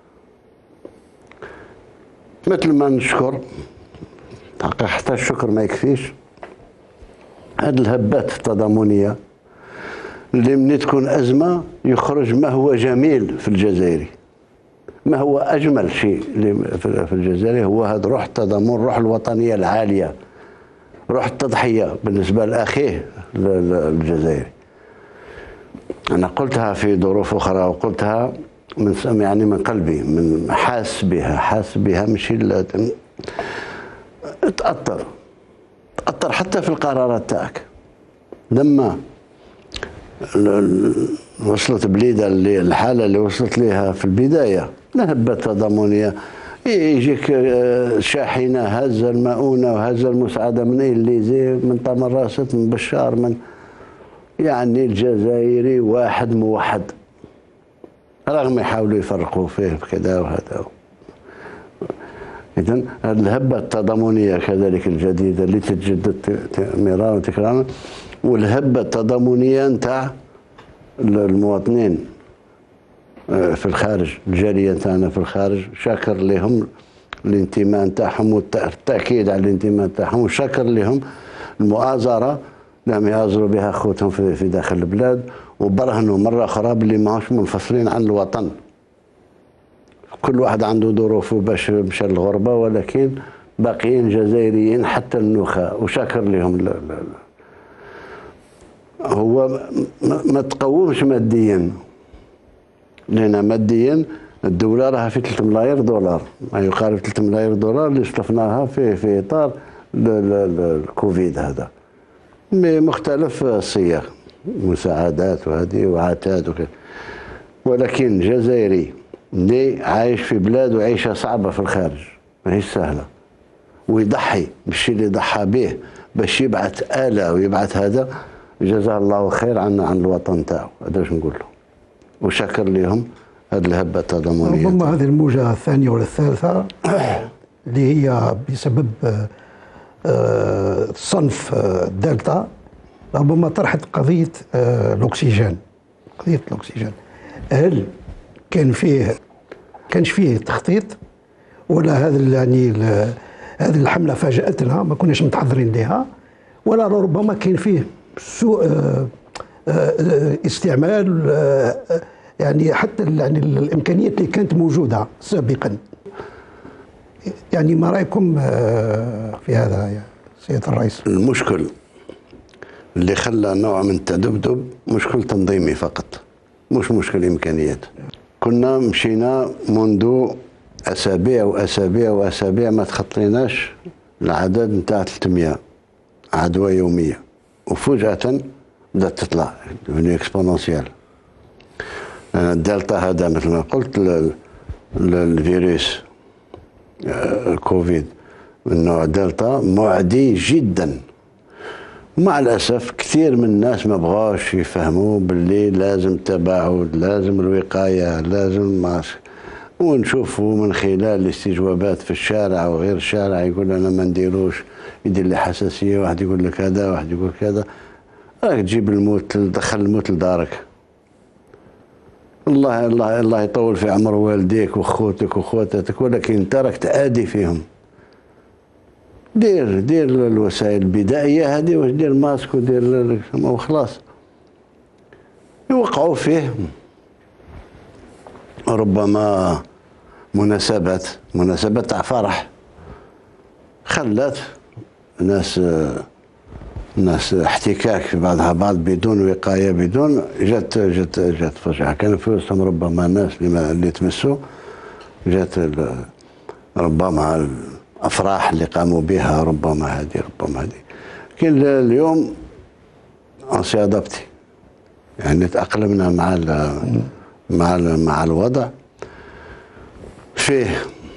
مثل ما نشكر حتى الشكر ما يكفيش، هذه الهبات التضامنيه اللي من تكون ازمه يخرج ما هو جميل في الجزائري، ما هو اجمل شيء في الجزائر هو هذا روح التضامن، روح الوطنيه العاليه، روح التضحيه بالنسبه لاخيه الجزائري. انا قلتها في ظروف اخرى وقلتها من قلبي، من حاس بها ماشي تأثر حتى في القرارات تاعك. لما وصلت بليده اللي الحاله اللي وصلت ليها في البدايه، هبه تضامنيه، يجيك شاحنه هزه المؤونه وهزه المساعده من إليزي، من طمراسة، من بشار، من يعني الجزائري واحد موحد، رغم يحاولوا يفرقوا فيه بكذا وهذا. إذن الهبة التضامنية كذلك الجديدة اللي تتجدد مرارا وتكرارا، والهبة التضامنية نتاع المواطنين في الخارج، الجالية نتاعنا في الخارج، شاكر لهم الانتماء نتاعهم والتأكيد على الانتماء نتاعهم، وشاكر لهم المؤازرة لم يأزروا بها أخوتهم في داخل البلاد، وبرهنوا مرة أخرى باللي ماهوش منفصلين عن الوطن. كل واحد عنده ظروفه باش مشى للغربة، ولكن باقيين جزائريين حتى النخاء، وشاكر لهم. لا لا لا. هو ما تقومش ماديا، لأن ماديا الدولة راها في 3 ملايير دولار، ما يقارب 3 ملايير دولار اللي استفناها في إطار الكوفيد هذا بمختلف الصيغ، مساعدات وهذه وعتاد وكذا. ولكن جزائري اللي عايش في بلاد وعيشة صعبة في الخارج ماهيش سهلة، ويضحي بالشيء اللي ضحى به باش يبعث آلة ويبعث هذا، جزاه الله خير عن الوطن تاعو. هذا واش نقول له، وشكر لهم هذه الهبة التضامنية. ربما هذه الموجة الثانية ولا الثالثة اللي هي بسبب صنف دلتا، ربما طرحت قضية الأكسجين. قضية الأكسجين، هل كانش فيه تخطيط، ولا هذا يعني هذه الحملة فاجأتنا ما كناش متحضرين لها، ولا ربما كان فيه سوء استعمال يعني حتى يعني الإمكانيات اللي كانت موجودة سابقا؟ يعني ما رأيكم في هذا يا سيد الرئيس؟ المشكل اللي خلى نوع من التذبذب مشكل تنظيمي فقط، مش مشكل إمكانيات. كنا مشينا منذ أسابيع وأسابيع وأسابيع ما تخطيناش العدد نتاع 300 عدوى يومية، وفجأة بدأت تطلع يعني اكسبونونسيال. الدلتا هذا مثل ما قلت الفيروس الكوفيد من نوع دلتا معدي جدا. مع الأسف كثير من الناس ما بغاوش يفهموا باللي لازم تباعد، لازم الوقاية، لازم الماسك. ونشوفوا من خلال الاستجوابات في الشارع وغير الشارع يقول أنا ما نديروش، يدير لي حساسية، واحد يقول لك هذا، واحد يقول كذا. راك تجيب الموت، تدخل الموت لدارك. الله يطول في عمر والديك واخوتك واخواتك، ولكن انت راك تآدي فيهم. دير الوسائل البدائيه هذه، واش دير ماسك ودير وخلاص. يوقعوا فيه ربما مناسبات تاع فرح خلات ناس احتكاك في بعضها بعض بدون وقايه، بدون جات فجعه. كان في وسطهم ربما ناس اللي تمسوا، جات ربما الافراح اللي قاموا بها، ربما هذه. لكن اليوم انسي ادابتي، يعني تاقلمنا مع الوضع. فيه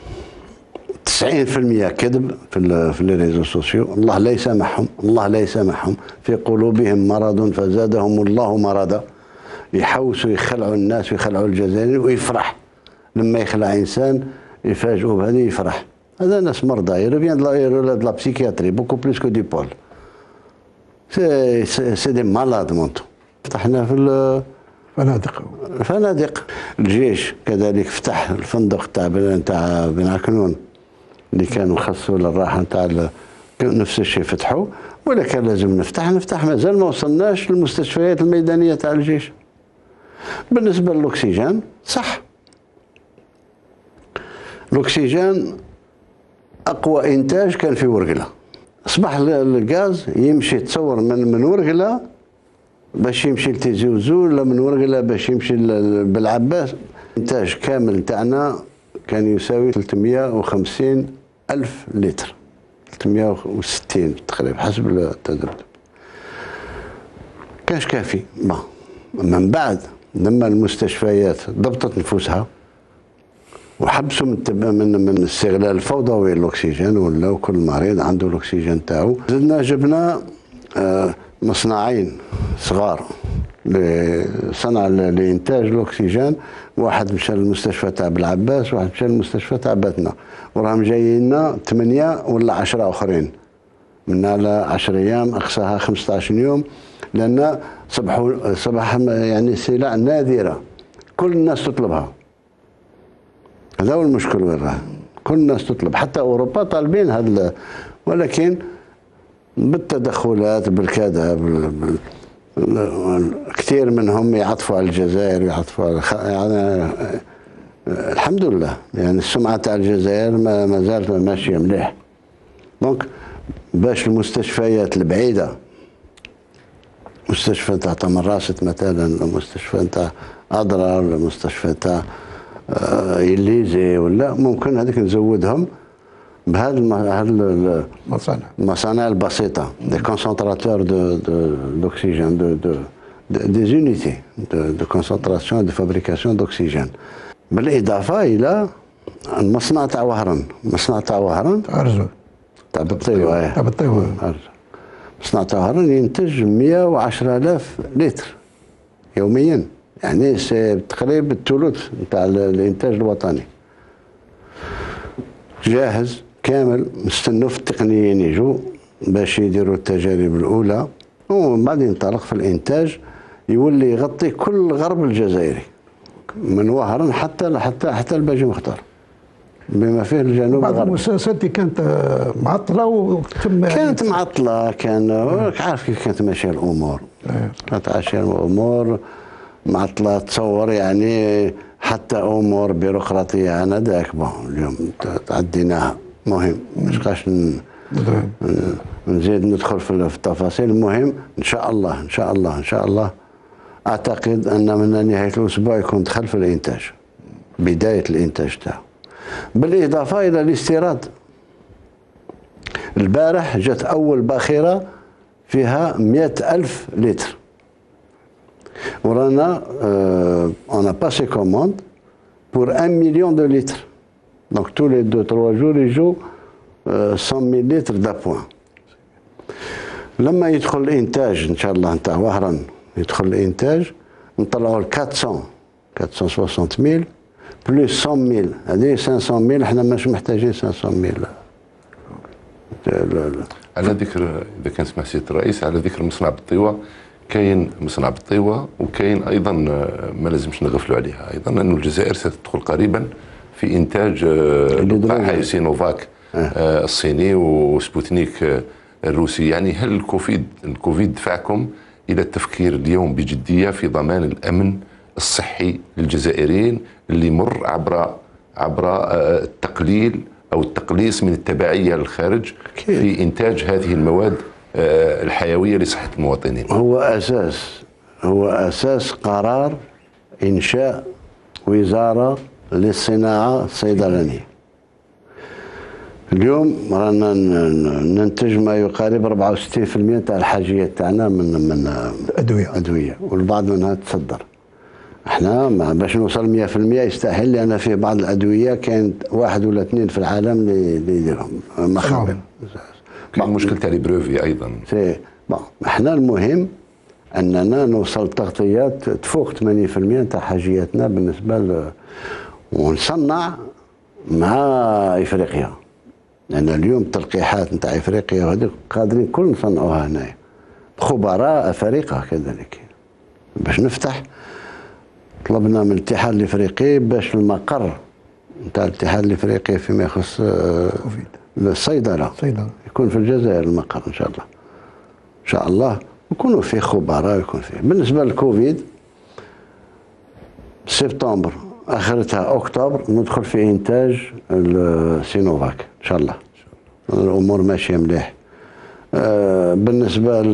90% كذب في لي ريزو سوسيو. الله لا يسامحهم، في قلوبهم مرض فزادهم الله مرضا. يحوسوا يخلعوا الناس ويخلعوا الجزائريين، ويفرح لما يخلع انسان يفاجئوا بهذه يفرح. هذا ناس مرضى، يرفيان de la psychiatrie beaucoup plus que du pôle. C'est des malades mentaux. فتحنا في الفنادق. الجيش كذلك فتح الفندق تاع بن عكنون اللي كانوا مخصصوا للراحه نتاع نفس الشيء فتحوا، ولا كان لازم نفتح. مازال ما وصلناش للمستشفيات الميدانيه تاع الجيش. بالنسبه للاكسجين صح، الاكسجين اقوى انتاج كان في ورقله. اصبح الغاز يمشي تصور من ورقله باش يمشي لتيزي وزول، ولا من ورقله باش يمشي بالعباس. الانتاج كامل تاعنا كان يساوي 350 ألف لتر، 360 تقريبا حسب التذبذب. كاش كافي. من بعد لما المستشفيات ضبطت نفوسها وحبسوا من استغلال الفوضوي للاكسجين، ولا كل مريض عنده الاكسجين تاعو، زدنا جبنا مصنعين صغار لصنع لإنتاج الأكسجين. واحد مشى للمستشفى تاع بالعباس، واحد مشى للمستشفى تاع باتنا، وراهم جايين 8 ولا 10 أخرين من على 10 أيام، أقصاها 15 يوم، لأن صباح يعني سلع نادرة كل الناس تطلبها. هذا هو المشكل وين راه، كل الناس تطلب، حتى أوروبا طالبين هذا، ولكن بالتدخلات بالكذا كثير منهم يعطفوا على الجزائر، يعطفوا على يعني الحمد لله، يعني السمعه تاع الجزائر ما زالت ماشيه مليح. دونك باش المستشفيات البعيده، مستشفى تاع تمراست مثلا، المستشفى تاع اضرار، المستشفى تاع إليزي، ولا ممكن هذيك نزودهم بهذا المصانع البسيطه، دي كونسنتراتور دوكسيجين، دي زونيتي دو كونسنتراسيون دو فابريكاسيون دوكسيجين، بالاضافه الى المصنع تاع وهران، مصنع تاع وهران تاع بالطيوه، تاع بالطيوه، مصنع تاع وهران ينتج 110,000 لتر يوميا، يعني تقريبا الثلث نتاع الانتاج الوطني. جاهز كامل، نستنوا في التقنيين يجوا باش يديروا التجارب الاولى، ومن بعد ينطلق في الانتاج، يولي يغطي كل الغرب الجزائري من وهران حتى الباجي مختار، بما فيه الجنوب. بعض المؤسسات كانت معطله وتم كانت معطله، كان عارف كيف كانت ماشيه الامور، كانت ماشيه الامور معطله. تصور يعني حتى امور بيروقراطيه انذاك اليوم تعديناها. مهم مش نزيد ندخل في التفاصيل. المهم ان شاء الله اعتقد ان من نهايه الاسبوع يكون دخل في الانتاج، بدايه الانتاج تاعو، بالاضافه الى الاستيراد. البارح جات اول باخره فيها 100,000 لتر، ورانا on a passé commande pour 1 million de litres. Donc tous les 2-3 jours يجوا 100,000 لتر d'appoint. لما يدخل الانتاج ان شاء الله نتاع وهران، يدخل الانتاج نطلعوا ل 460,000 بلس 100,000، هذه 500,000. احنا مش محتاجين 500,000. على ذكر، اذا كان سمح سياده الرئيس، على ذكر مصنع بالطيوه، كاين مصنع بالطيوه، وكاين ايضا ما لازمش نغفلوا عليها ايضا انه الجزائر ستدخل قريبا في انتاج لقاح سينوفاك الصيني وسبوتنيك الروسي. يعني هل الكوفيد دفعكم الى التفكير اليوم بجديه في ضمان الامن الصحي للجزائريين اللي يمر عبر التقليل او التقليص من التبعيه للخارج في انتاج هذه المواد الحيويه لصحه المواطنين؟ هو اساس قرار انشاء وزاره للصناعه الصيدلانيه. اليوم رانا ننتج ما يقارب 64% تاع الحاجيات تاعنا من ادويه، والبعض منها تصدر. احنا باش نوصل 100% يستحيل، لان فيه بعض الادويه كانت 1 ولا 2 في العالم اللي يديرهم مخاطر. كاين مشكل تاع لي بروفي ايضا. احنا المهم اننا نوصل تغطيات تفوق 80% تاع حاجياتنا بالنسبه ونصنع مع افريقيا، لان اليوم التلقيحات نتاع افريقيا وهذوك قادرين كل نصنعوها هنايا، خبراء افارقه كذلك. باش نفتح طلبنا من الاتحاد الافريقي باش المقر نتاع الاتحاد الافريقي فيما يخص الصيدله يكون في الجزائر المقر ان شاء الله يكونوا فيه خبراء، يكون فيه. بالنسبه للكوفيد سبتمبر اخرتها اكتوبر ندخل في انتاج السينوفاك ان شاء الله. الامور ماشيه مليح. بالنسبه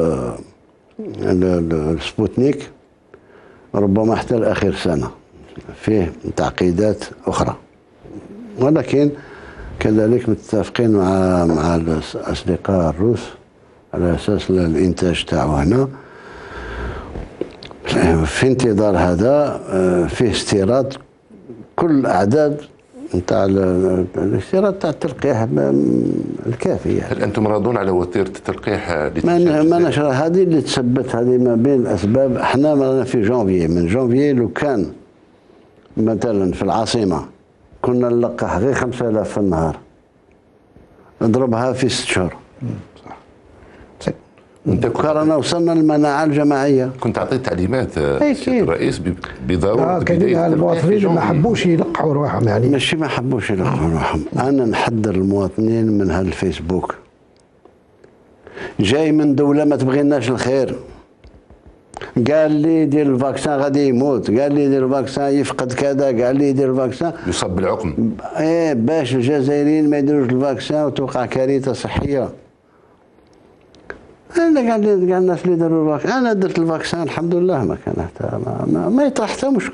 للسبوتنيك ربما حتى لاخر سنه فيه تعقيدات اخرى، ولكن كذلك متفقين مع الاصدقاء الروس على اساس الانتاج تاعو هنا. في انتظار هذا فيه استيراد كل الاعداد نتاع الاستيراد تاع التلقيح الكافيه. هل انتم راضون على وتيره التلقيح؟ ما نشر هذه اللي تثبت، هذه ما بين الاسباب. احنا رانا في جونفيي، من جونفيي لو كان مثلا في العاصمه كنا نلقح غير 5,000 في النهار، نضربها في 6 شهور. رانا وصلنا للمناعه الجماعيه. كنت اعطيت تعليمات الرئيس بضروره كاين المواطنين ما حبوش يلقحوا رواحهم، يعني ماشي ما حبوش يلقحوا رواحهم. انا نحذر المواطنين من هذا الفيسبوك، جاي من دوله ما تبغيناش الخير، قال لي دير الفاكسان غادي يموت، قال لي دير الفاكسان يفقد كذا، قال لي دير الفاكسان يصاب بالعقم. ايه باش الجزائريين ما يديروش الفاكسان وتوقع كارثه صحيه. انا قال الناس اللي داروا الفاكسان، انا درت الفاكسان الحمد لله ما كان حتى ما يطرح حتى مشكل.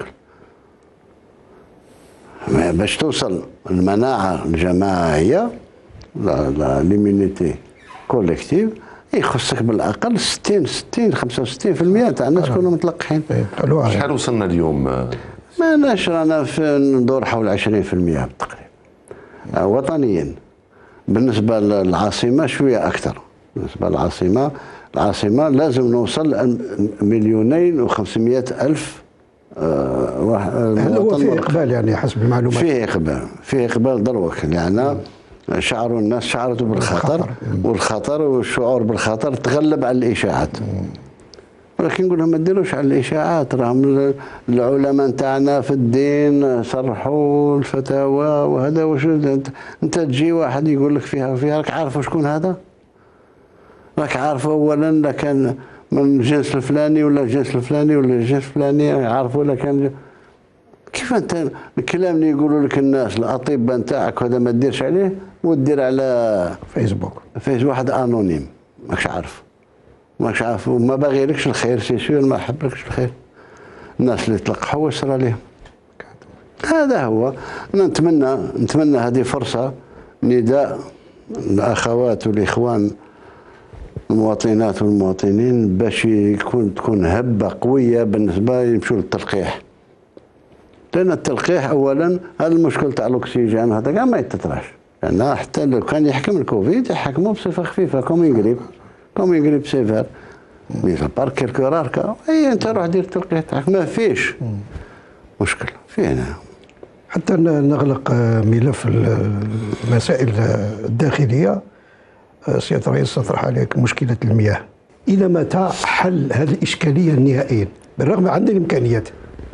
باش توصل المناعه الجماعيه ليميونيتي كوليكتيف يخصك بالاقل 65% تاع الناس يكونوا متلقحين. شحال وصلنا اليوم؟ ما ناش رانا ندور حول 20% بالتقريب وطنيا. بالنسبه للعاصمه شويه اكثر. بالنسبه للعاصمه لازم نوصل 2,500,000 هل هو فيه اقبال يعني حسب المعلومات؟ فيه اقبال دروك لان شعروا الناس شعروا بالخطر، والخطر والشعور بالخطر تغلب على الاشاعات. ولكن نقول لهم ما ديروش على الاشاعات، راهم العلماء نتاعنا في الدين صرحوا الفتاوى وهذا. واش انت تجي واحد يقول لك فيها راك عارف شكون هذا؟ راك عارف اولا لا كان من الجنس الفلاني ولا الجنس الفلاني ولا الجنس الفلاني، عارف ولا كان كيف انت الكلام اللي يقولوا لك الناس الاطباء نتاعك هذا ما ديرش عليه ودير على فيسبوك واحد انونيم ماكش عارف وما باغي لكش الخير، سي سور ما حبلكش الخير. الناس اللي تلقحوا واش صرا لهم؟ هذا هو. انا نتمنى هذه فرصه نداء الاخوات والاخوان المواطنات والمواطنين باش تكون هبه قويه بالنسبه يمشوا للتلقيح. لان التلقيح اولا هذا المشكل تاع الاكسجين هذا كاع ما يتطرحش، لان حتى لو كان يحكم الكوفيد يحكموه بصفه خفيفه كومين غريب سيفير مي بار كيلكو رار كا. اي انت روح دير التلقيح تاعك ما فيش مشكل فينا. حتى نغلق ملف المسائل الداخليه. سيادة الرئيس تطرح عليك مشكله المياه، الى متى حل هذه الاشكاليه نهائيا بالرغم عن الامكانيات؟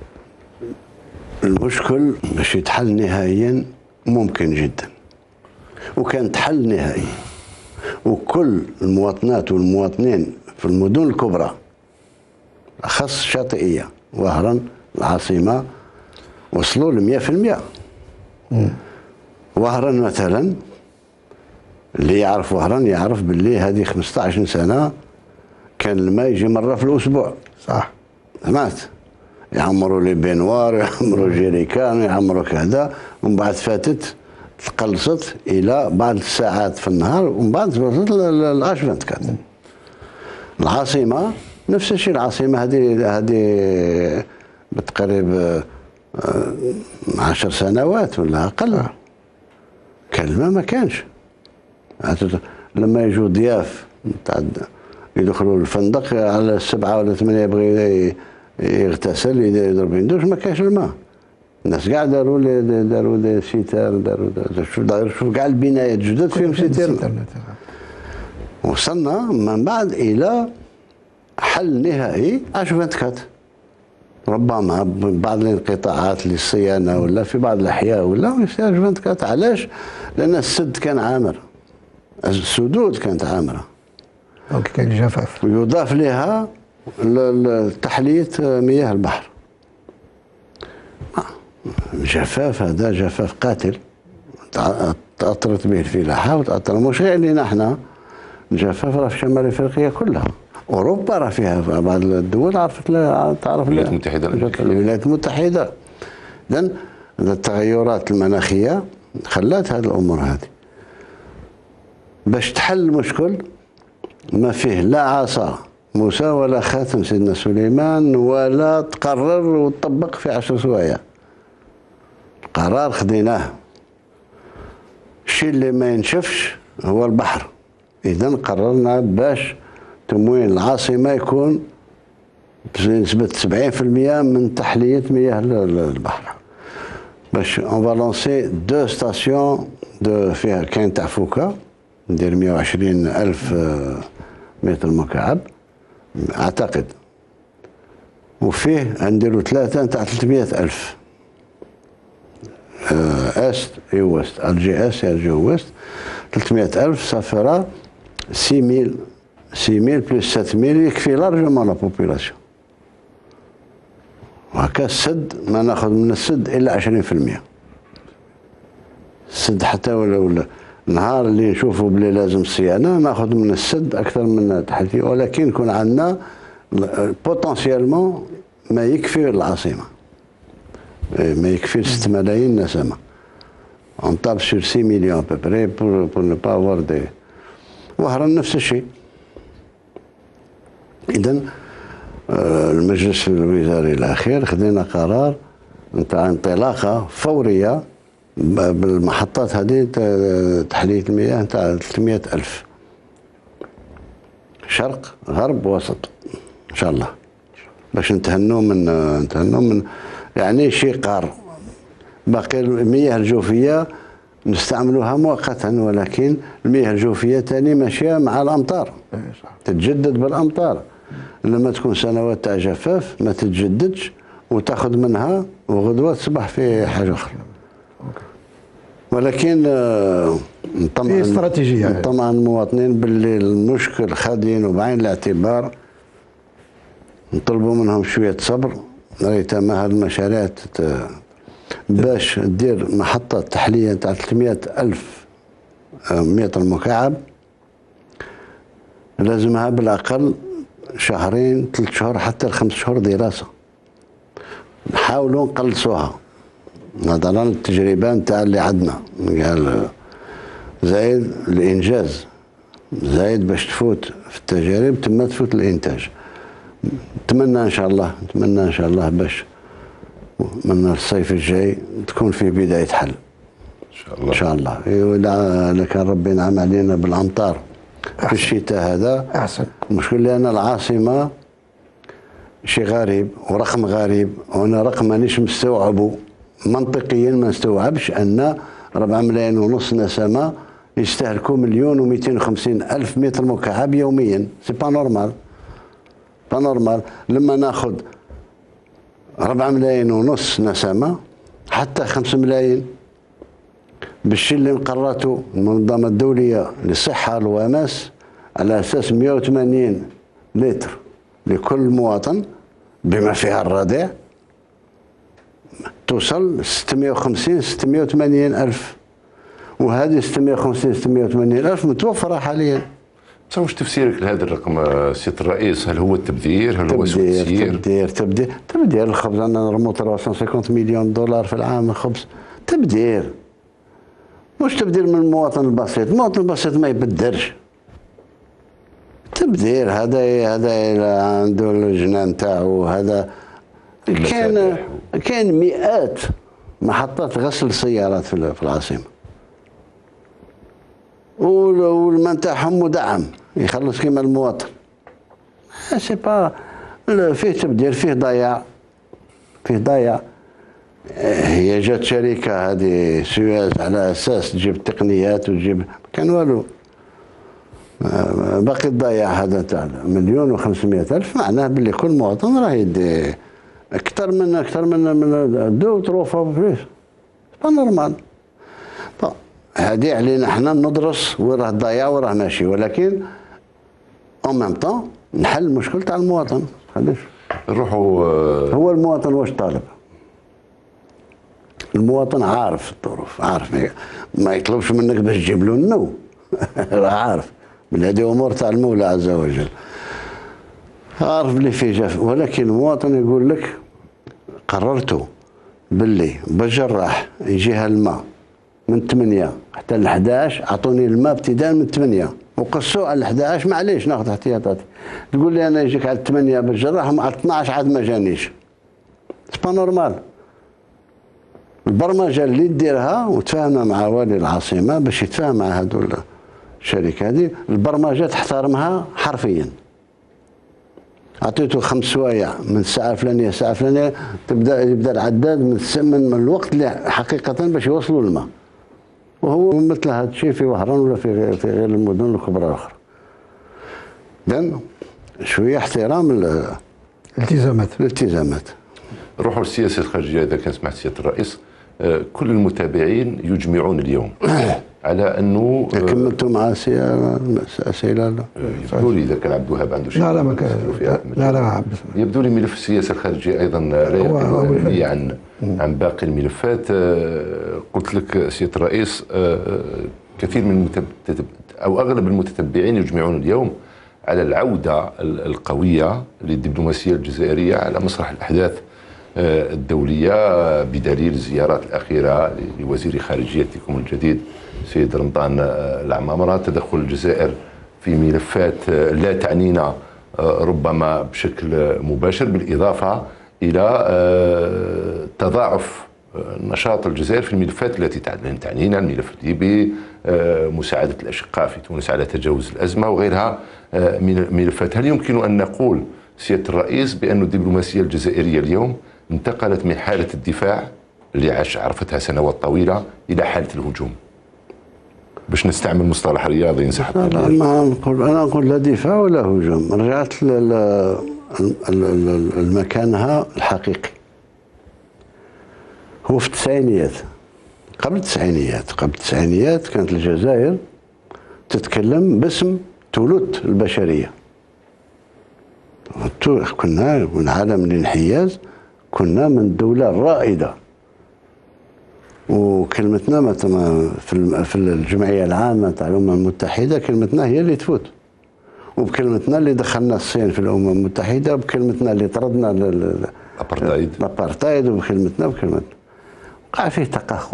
المشكل باش يتحل نهائيا ممكن جدا، وكان تحل نهائي، وكل المواطنات والمواطنين في المدن الكبرى أخص الشاطئية وهران العاصمة وصلوا ل 100%. وهران مثلا اللي يعرف وهران يعرف باللي هذه 15 سنة كان الماء يجي مرة في الأسبوع. صح. سمعت؟ يعمروا لي بينوار، يعمروا جيريكان، يعمروا كذا، ومن بعد فاتت تقلصت الى بعض الساعات في النهار، ومن بعد وصلت ل 24. العاصمه نفس الشيء. العاصمه هذه بتقريب 10 سنوات ولا اقل كان الماء ما كانش. لما يجوا ضياف يدخلوا الفندق على 7 ولا 8 يبغي يغتسل يضرب يندوش ما كانش الماء. الناس كاع داروا دي سيتار، شوف كاع البنايات الجدد فيهم سيتار. وصلنا من بعد الى حل نهائي اشوفنتكات. ربما بعض الانقطاعات للصيانه ولا في بعض الاحياء ولا اشوفنتكات. علاش؟ لان السد كان عامر، السدود كانت عامره، دونك كاين جفاف، ويضاف لها تحليه مياه البحر. جفاف، هذا جفاف قاتل تأثرت به الفلاحة وتأثر مش غير علينا احنا. الجفاف راه في شمال افريقيا كلها، اوروبا راه فيها بعض الدول تعرف الولايات المتحدة الأمريكية. الولايات المتحدة. اذا التغيرات المناخية خلات هذه الامور هذه. باش تحل المشكل ما فيه لا عصا موسى ولا خاتم سيدنا سليمان ولا تقرر وتطبق في 10 سوايع. قرار خديناه. الشيء اللي ما ينشفش هو البحر. اذا قررنا باش تموين العاصمه يكون بنسبه 70% من تحليه مياه البحر. باش اون فا لونسي 2 ستاسيون فيها كاين تاع فوكا ندير 120,000 متر مكعب اعتقد، وفيه نديروا 3 تاع 300,000 است اي وست، الجي اس الجي وست. 300,000 صافي 6,000 بلس 7,000 يكفي لارجومون لا بوبيلاسيون. وهكا السد ما ناخذ من السد الا 20%. السد حتى ولا النهار اللي نشوفوا بلي لازم صيانه ناخذ من السد اكثر من التحتيه، ولكن يكون عندنا بوتونسيالمون ما يكفي العاصمه، ما يكفي 6 ملايين نسمه. On tape sur 6 millions à peu près pour ne pas avoir des. وهران نفس الشيء. إذا المجلس الوزاري الأخير خذينا قرار نتاع انطلاقة فورية بالمحطات هذه تحلية المياه نتاع 300,000 شرق غرب وسط إن شاء الله، باش نتهنوا من يعني شيء قار. باقي المياه الجوفية نستعملوها مؤقتا، ولكن المياه الجوفية تاني ماشية مع الأمطار، تتجدد بالأمطار. لما تكون سنوات تاع جفاف ما تتجددش وتاخذ منها وغدوة تصبح في حاجة أخرى. ولكن في استراتيجية نطمع المواطنين باللي المشكل خادين وبعين الاعتبار، نطلبوا منهم شوية صبر ريتما هذه المشاريع باش دير محطة تحلية تاع 300,000 متر مكعب لازمها بالأقل 2 3 شهور حتى 5 شهور دراسة. نحاولوا نقلصوها نظرا للتجربة نتاع اللي عندنا، قال زايد الإنجاز زايد باش تفوت في التجارب تما تفوت الإنتاج. نتمنى إن شاء الله باش من الصيف الجاي تكون فيه بداية حل إن شاء الله. إذا كان ربي ينعم علينا بالأمطار في الشتاء هذا أحسن. المشكل لأن العاصمة شيء غريب ورقم غريب، وأنا رقم مانيش مستوعبه منطقيا، ما نستوعبش أن 4 ملايين ونص نسمة يستهلكوا 1,250,000 متر مكعب يوميا. سي با نورمال، با نورمال. لما ناخذ 4 ملايين ونص نسمة حتى 5 ملايين بالشيء اللي مقرته المنظمة الدولية للصحة الوماس على أساس 180 لتر لكل مواطن بما فيها الرضيع، توصل 650-680 ألف، وهذه 650-680 ألف متوفرة حاليا. واش تفسيرك لهذا الرقم سيادة الرئيس؟ هل هو التبذير؟ هل هو سوء التسيير؟ تبذير الخبز. أنا نرمو 350 مليون دولار في العام الخبز. تبذير، مش تبذير من المواطن البسيط. المواطن البسيط ما يبدرش. تبذير هذا عنده الجنان تاعو. هذا كان مئات محطات غسل سيارات في العاصمة، والماء تاعهم مدعم يخلص كيما المواطن. سي با فيه تبذير، فيه ضياع. هي جات شركة هذه سويس على أساس تجيب تقنيات وتجيب، كان والو. باقي الضياع هذا تاع 1,500,000 معناه باللي كل مواطن راه يدي أكثر من 2 و 3 فوا فلوس. با نورمال. هذه علينا حنا ندرس وين راه الضياع وراه ماشي، ولكن اون ميم طون نحل المشكل تاع المواطن. علاش نروحوا هو المواطن واش طالب؟ المواطن عارف الظروف، عارف ما يطلبش منك باش تجيب له النو. راه عارف بلي هذه امور تاع المولى عز وجل، عارف بلي فيه جاف. ولكن المواطن يقول لك قررت باللي بالجراح يجيها الماء من 8 حتى ل 11، اعطوني الماء ابتداء من 8 وقصوا على 11. معليش ناخذ احتياطاتي. تقول لي انا يجيك على 8 بالجراح ومع 12 عاد ما جانيش. سي با نورمال. البرمجه اللي ديرها وتفاهمنا مع والي العاصمه باش يتفاهم مع هذو الشركه هذه، البرمجه تحترمها حرفيا. اعطيته 5 سوايع من الساعه الفلانيه الساعه الفلانيه يبدا العداد من الوقت اللي حقيقه باش يوصلوا الماء. وهو مثل هذا الشيء في وهران ولا في غير المدن الكبرى الاخرى. اذا شويه احترام الالتزامات. نروحوا للسياسه الخارجيه. اذا كان سمحت سياده الرئيس، كل المتابعين يجمعون اليوم على انه كملتوا مع اسئله؟ يبدو لي اذا كان عبد الوهاب عنده شيء. لا ما كان. لا ما يبدو لي ملف السياسه الخارجيه ايضا لا يقل اهميه عن باقي الملفات. قلت لك سياده الرئيس، كثير من او اغلب المتتبعين يجمعون اليوم على العوده القويه للدبلوماسيه الجزائريه على مسرح الاحداث الدوليه، بدليل الزيارات الاخيره لوزير خارجيتكم الجديد سيد رمضان العمامره، تدخل الجزائر في ملفات لا تعنينا ربما بشكل مباشر، بالاضافه الى تضاعف نشاط الجزائر في الملفات التي تعنينا، الملف الليبي، مساعده الاشقاء في تونس على تجاوز الازمه وغيرها من الملفات. هل يمكن ان نقول سياده الرئيس بأن الدبلوماسيه الجزائريه اليوم انتقلت من حاله الدفاع اللي عرفتها سنوات طويله الى حاله الهجوم؟ باش نستعمل مصطلح رياضي نسحب. لا انا اقول لا دفاع ولا هجوم، رجعت لمكانها الحقيقي. هو في التسعينيات، قبل التسعينيات كانت الجزائر تتكلم باسم ثلث البشريه. كنا من عالم الانحياز، كنا من الدوله الرائده، وكلمتنا مثلا في الجمعيه العامه تاع الامم المتحده كلمتنا هي اللي تفوت، وبكلمتنا اللي دخلنا الصين في الامم المتحده، وبكلمتنا اللي طردنا الابارتايد، وبكلمتنا وقع فيه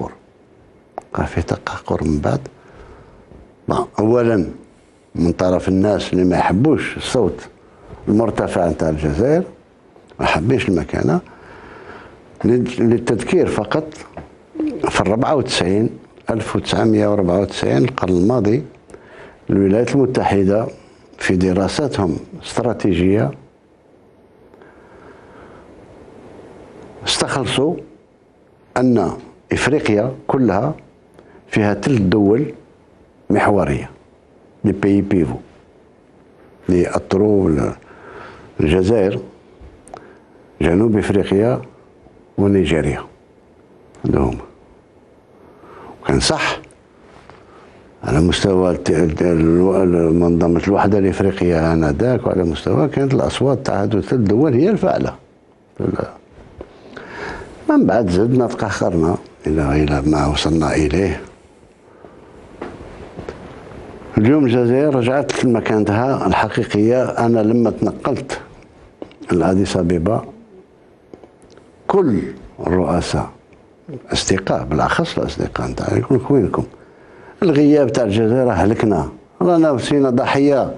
تقهقر من بعد. اولا من طرف الناس اللي ما يحبوش الصوت المرتفع نتاع الجزائر، ما حبيش المكانه. للتذكير فقط، في 1994 القرن الماضي الولايات المتحدة في دراساتهم استراتيجية استخلصوا أن إفريقيا كلها فيها 3 دول محورية، لي بيي بيفو، اللي أطروا الجزائر، جنوب إفريقيا ونيجيريا. هذوما كان صح على مستوى منظمة الوحدة الإفريقية آنذاك، وعلى مستوى كانت الأصوات تاع هذو 3 دول هي الفاعلة. من بعد زدنا تقهقرنا إلى ما وصلنا إليه. اليوم الجزائر رجعت لمكانتها الحقيقية. أنا لما تنقلت لأديس أبيبا كل الرؤساء أصدقاء، بالأخص الأصدقاء نتاعي، يقول لك وينكم؟ الغياب تاع الجزائر هلكنا، رانا وسينا ضحية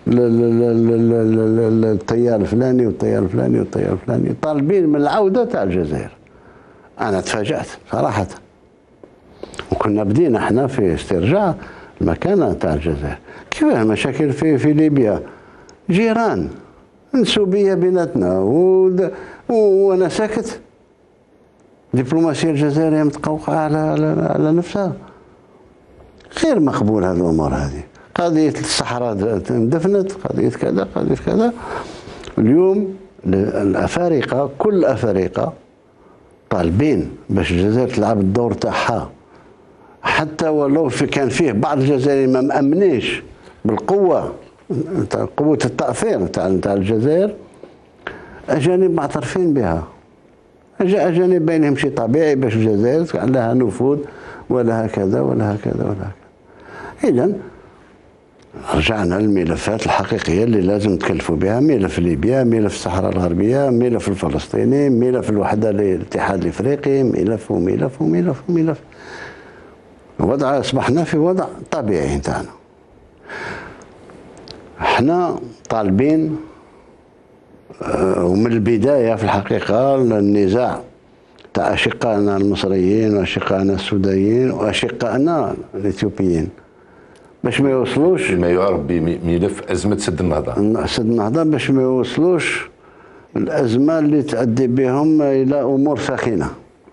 للتيار الفلاني والتيار الفلاني والتيار الفلاني، طالبين من العودة تاع الجزائر. أنا تفاجأت صراحة، وكنا بدينا احنا في استرجاع المكانة تاع الجزائر. كيف المشاكل في ليبيا؟ جيران، نسوبية بيناتنا، وأنا ساكت. الدبلوماسية الجزائرية متقوقعة على نفسها، غير مقبول هذه الأمور. هذه قضية الصحراء اندفنت، قضية كذا، قضية كذا. اليوم الأفارقة، كل الأفارقة طالبين باش الجزائر تلعب الدور تاعها، حتى ولو كان فيه بعض الجزائريين ما مأمنيش بالقوة، قوة التأثير تاع الجزائر. أجانب معترفين بها، أجانب بينهم شيء طبيعي باش الجزائر لها نفوذ ولها كذا ولها كذا ولها كذا. إذن رجعنا للملفات الحقيقية اللي لازم نتكلفوا بها: ملف ليبيا، ملف الصحراء الغربية، ملف الفلسطيني، ملف الوحدة الاتحاد الإفريقي، ملف وملف وملف وملف. وضع أصبحنا في وضع طبيعي نتاعنا. احنا طالبين، ومن البداية في الحقيقة النزاع تاع أشقائنا المصريين وأشقائنا السودانيين وأشقائنا الإثيوبيين باش ما يوصلوش ما يعرف بملف أزمة سد النهضة. سد النهضة، باش ما يوصلوش الأزمة اللي تؤدي بهم إلى أمور ثخينة،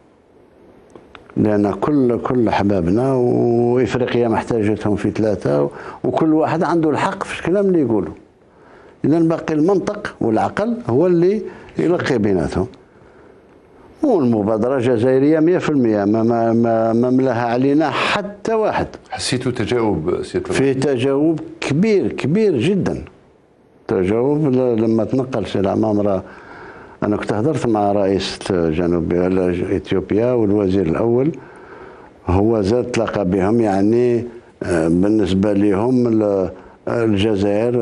لأن كل أحبابنا وإفريقيا محتاجتهم في 3، وكل واحد عنده الحق في الكلام اللي يقوله. إذا باقي المنطق والعقل هو اللي يلقي بيناتهم. والمبادرة جزائرية 100%، ما ملاها علينا حتى واحد. حسيتوا تجاوب في تجاوب كبير كبير جدا. تجاوب لما تنقل سي العمامرة. أنا كنت هضرت مع رئيس جنوب إثيوبيا والوزير الأول، هو زاد تلاقى بهم. يعني بالنسبة لهم الجزائر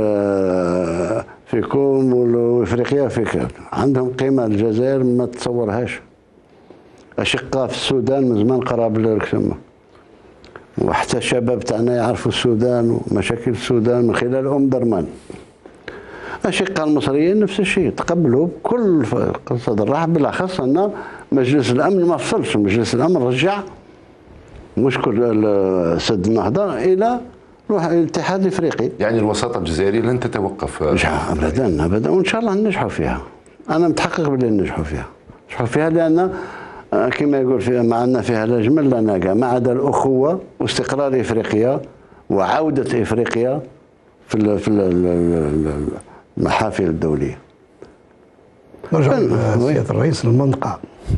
فيكم وإفريقيا فيك، عندهم قيمة. الجزائر ما تتصورهاش. أشقاء في السودان من زمان قراب للكسمة، وحتى الشباب تاعنا يعرفوا السودان ومشاكل السودان من خلال درمان. الأشقاء المصريين نفس الشيء، تقبلوا بكل صدر رحب، بالأخص أن مجلس الأمن ما فصلش. مجلس الأمن رجع مشكل سد النهضة إلى الاتحاد الإفريقي. يعني الوساطة الجزائرية لن تتوقف؟ أبدا أبدا، وإن شاء الله ننجحوا فيها. أنا متحقق باللي ننجحوا فيها. ننجحوا فيها لأن كما يقول فيها ما عندنا فيها لا جمل لا ناقة، ما عدا الأخوة واستقرار إفريقيا وعودة إفريقيا في المحافل الدولية. نرجع لسيادة الرئيس المنطقة،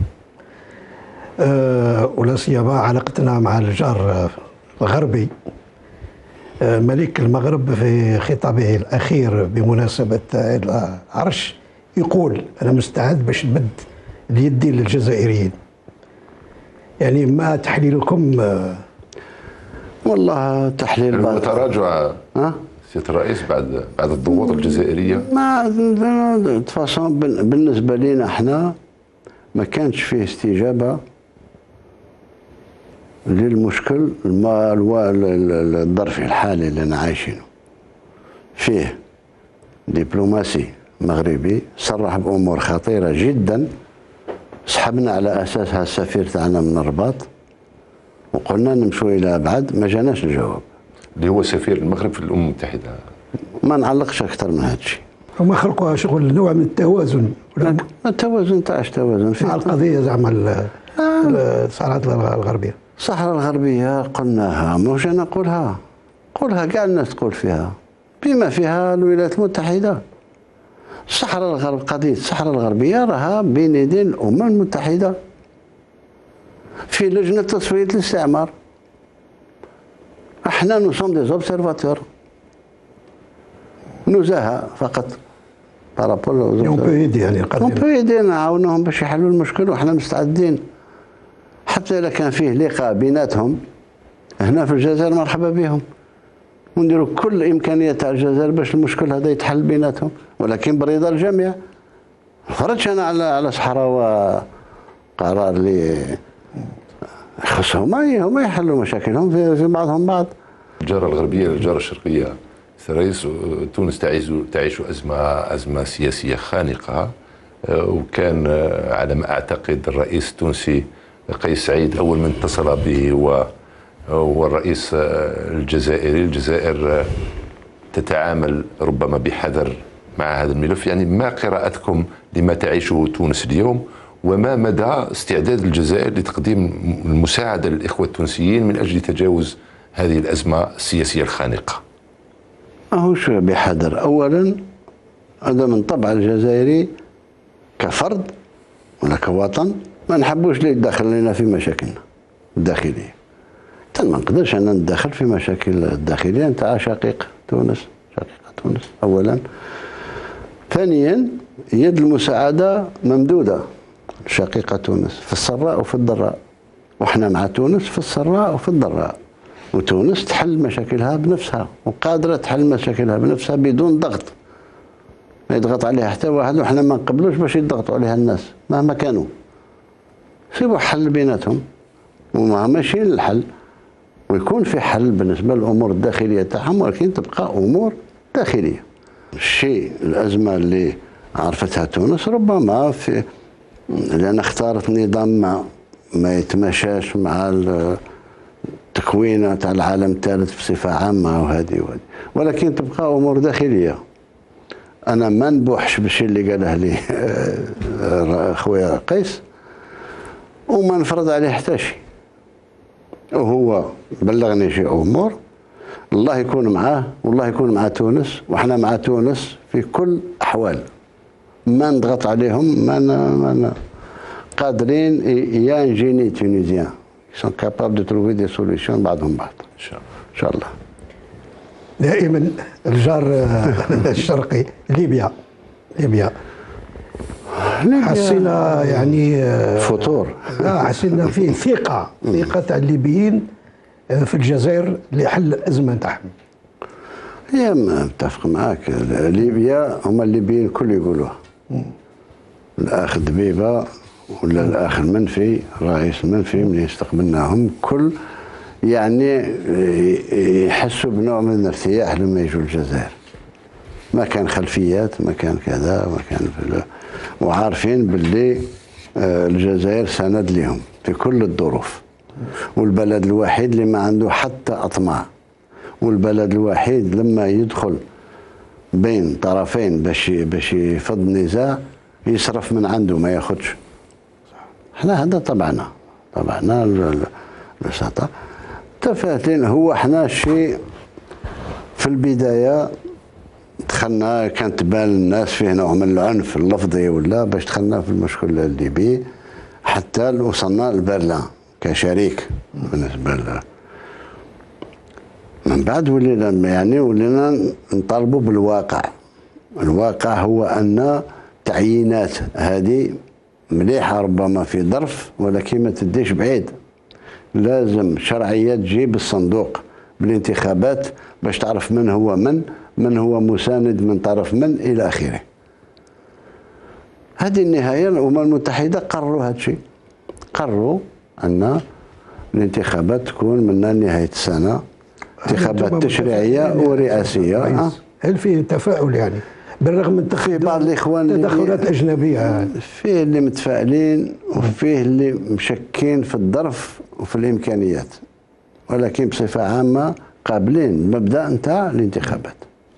ولا سيما علاقتنا مع الجار الغربي. ملك المغرب في خطابه الأخير بمناسبة العرش يقول أنا مستعد باش نمد اليد للجزائريين. يعني ما تحليلكم؟ والله تحليل تراجع سيادة الرئيس بعد الضغوط الجزائرية. ما تفاصيل بالنسبة لنا احنا ما كانش فيه استجابة للمشكل الظرفي الحالي اللي عايشينه. فيه دبلوماسي مغربي صرح بأمور خطيرة جدا، سحبنا على أساسها السفير تاعنا من الرباط وقلنا نمشوا إلى أبعد، ما جاناش الجواب. اللي هو سفير المغرب في الأمم المتحدة. ما نعلقش أكثر من هذا الشيء. هما خلقوا شغل نوع من التوازن. التوازن تاعش توازن مع القضية زعما الصحراء الغربية. الصحراء الغربية قلناها، مش أنا نقولها، قولها كاع الناس تقول فيها، بما فيها الولايات المتحدة. الصحراء الغرب، قضية الصحراء الغربية راها بين يدين الأمم المتحدة في لجنة تصفية الاستعمار. احنا نصوم دي زوبسيرفاتور، نزاهة فقط بارابول. يعني القضية نعاونوهم باش يحلوا المشكل، وحنا مستعدين حتى إذا كان فيه لقاء بيناتهم هنا في الجزائر مرحبا بهم، ونديروا كل الإمكانيات تاع الجزائر باش المشكل هذا يتحل بيناتهم، ولكن برضا الجميع. خرجت أنا على صحراء قرار اللي خصهم هما يحلوا مشاكلهم في بعضهم بعض. الجارة الغربية الجارة الشرقية رئيس تونس تعيش أزمة سياسية خانقة، وكان على ما أعتقد الرئيس التونسي قيس سعيد أول من اتصل به والرئيس الجزائري. الجزائر تتعامل ربما بحذر مع هذا الملف. يعني ما قراءتكم لما تعيشه تونس اليوم، وما مدى استعداد الجزائر لتقديم المساعدة للإخوة التونسيين من أجل تجاوز هذه الأزمة السياسية الخانقة؟ ماهوش بحذر. أولا هذا من طبع الجزائري كفرد ولا كوطن، ما نحبوش اللي يتدخل لنا في مشاكلنا الداخلية. ما نقدرش أنا ندخل في مشاكل الداخلية نتاع شقيقة تونس. أولا. ثانيا يد المساعدة ممدودة شقيقة تونس في السراء وفي الضراء، وإحنا مع تونس في السراء وفي الضراء، وتونس تحل مشاكلها بنفسها وقادرة تحل مشاكلها بنفسها بدون ضغط. ما يضغط عليها حتى واحد، وإحنا ما نقبلوش باش يضغطوا عليها الناس مهما كانوا. سيبوا حل بيناتهم وما ماشيين للحل، ويكون في حل بالنسبة للأمور الداخلية تاعهم، ولكن تبقى أمور داخلية. الأزمة اللي عرفتها تونس ربما في لأن اختارت نظام ما يتماشاش مع التكوين تاع العالم الثالث بصفة عامة وهذه، ولكن تبقى أمور داخلية. أنا ما نبوحش بالشيء اللي قاله لي خويا قيس، وما نفرض عليه حتى شيء، وهو بلغني شي أمور. الله يكون معاه والله يكون مع تونس، وإحنا مع تونس في كل أحوال. ما نضغط عليهم، ما قادرين يا ان جيني تونيزيان سون كابابل دو تروفي دي سوليسيون بعضهم بعض ان شاء الله. دائما الجار الشرقي ليبيا حسينا يعني فطور. حسينا فيه ثقة تاع الليبيين في الجزائر لحل الأزمة تاعهم. هي متفق معاك، ليبيا هما الليبيين الكل يقولوها. الأخ دبيبة ولا الأخ المنفي، الرئيس المنفي ملي استقبلناهم كل يعني يحسوا بنوع من الارتياح لما يجوا الجزائر. ما كان خلفيات، ما كان كذا، ما كان وعارفين باللي الجزائر سند لهم في كل الظروف، والبلد الوحيد اللي ما عنده حتى أطماع، والبلد الوحيد لما يدخل بين طرفين باش يفض نزاع يصرف من عنده ما ياخدش. احنا هذا طبعنا الوساطة تفاتين. هو احنا شيء في البداية دخلنا كانت تبان الناس فيه نوع من العنف اللفظي ولا باش دخلنا في المشكل الليبي حتى وصلنا لبرلين كشريك بالنسبة له. من بعد ولينا نطالبوا بالواقع. الواقع هو أن تعيينات هذه مليحة ربما في ظرف، ولكن ما تديش بعيد. لازم شرعية تجي بالصندوق بالانتخابات باش تعرف من هو من هو مساند من طرف من إلى آخره. هذه النهاية الأمم المتحدة قرروا هذا الشيء، قرروا أن الانتخابات تكون من نهاية السنة، انتخابات تشريعية ورئاسية. هل في تفاؤل يعني بالرغم من بعض الإخوان تدخلات أجنبية؟ فيه اللي متفائلين وفيه اللي مشكين في الظرف وفي الإمكانيات، ولكن بصفة عامة قابلين المبدأ نتاع الانتخابات.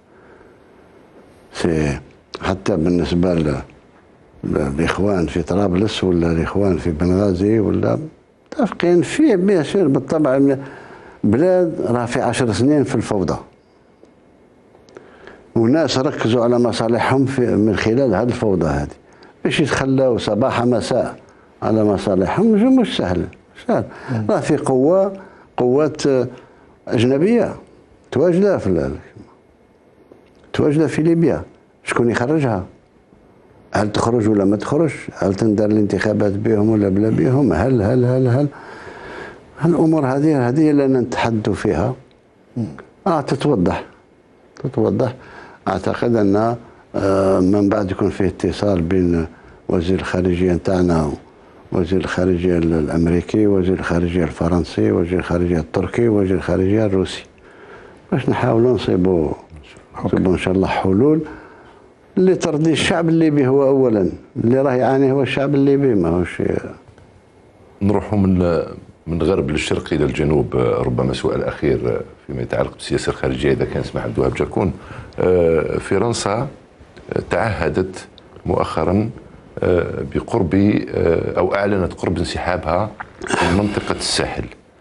حتى بالنسبة للإخوان في طرابلس ولا الإخوان في بنغازي ولا متفقين فيه بيصير بالطبع. بلاد راه في 10 سنين في الفوضى، وناس ركزوا على مصالحهم من خلال هذه الفوضى هذه باش يتخلاو صباح مساء على مصالحهم. مش سهل. راه في قوات أجنبية تواجده في ليبيا. شكون يخرجها؟ هل تخرج ولا ما تخرج؟ هل تندر الانتخابات بهم ولا بلا بهم؟ هل الأمور هذه اللي نتحدث فيها تتوضح. أعتقد أن من بعد يكون فيه اتصال بين وزير الخارجية نتاعنا وزير الخارجية الأمريكي، وزير الخارجية الفرنسي، وزير الخارجية التركي، وزير الخارجية الروسي، باش نحاولوا نصيبوا إن شاء الله حلول اللي ترضي الشعب الليبي. هو أولا اللي راه يعاني هو الشعب الليبي، ما هوش. نروحوا من الغرب للشرق الى الجنوب. ربما سؤال اخير فيما يتعلق بالسياسه الخارجيه اذا كان سمح عبد الوهاب جركون. فرنسا تعهدت مؤخرا بقرب او اعلنت قرب انسحابها من منطقه الساحل.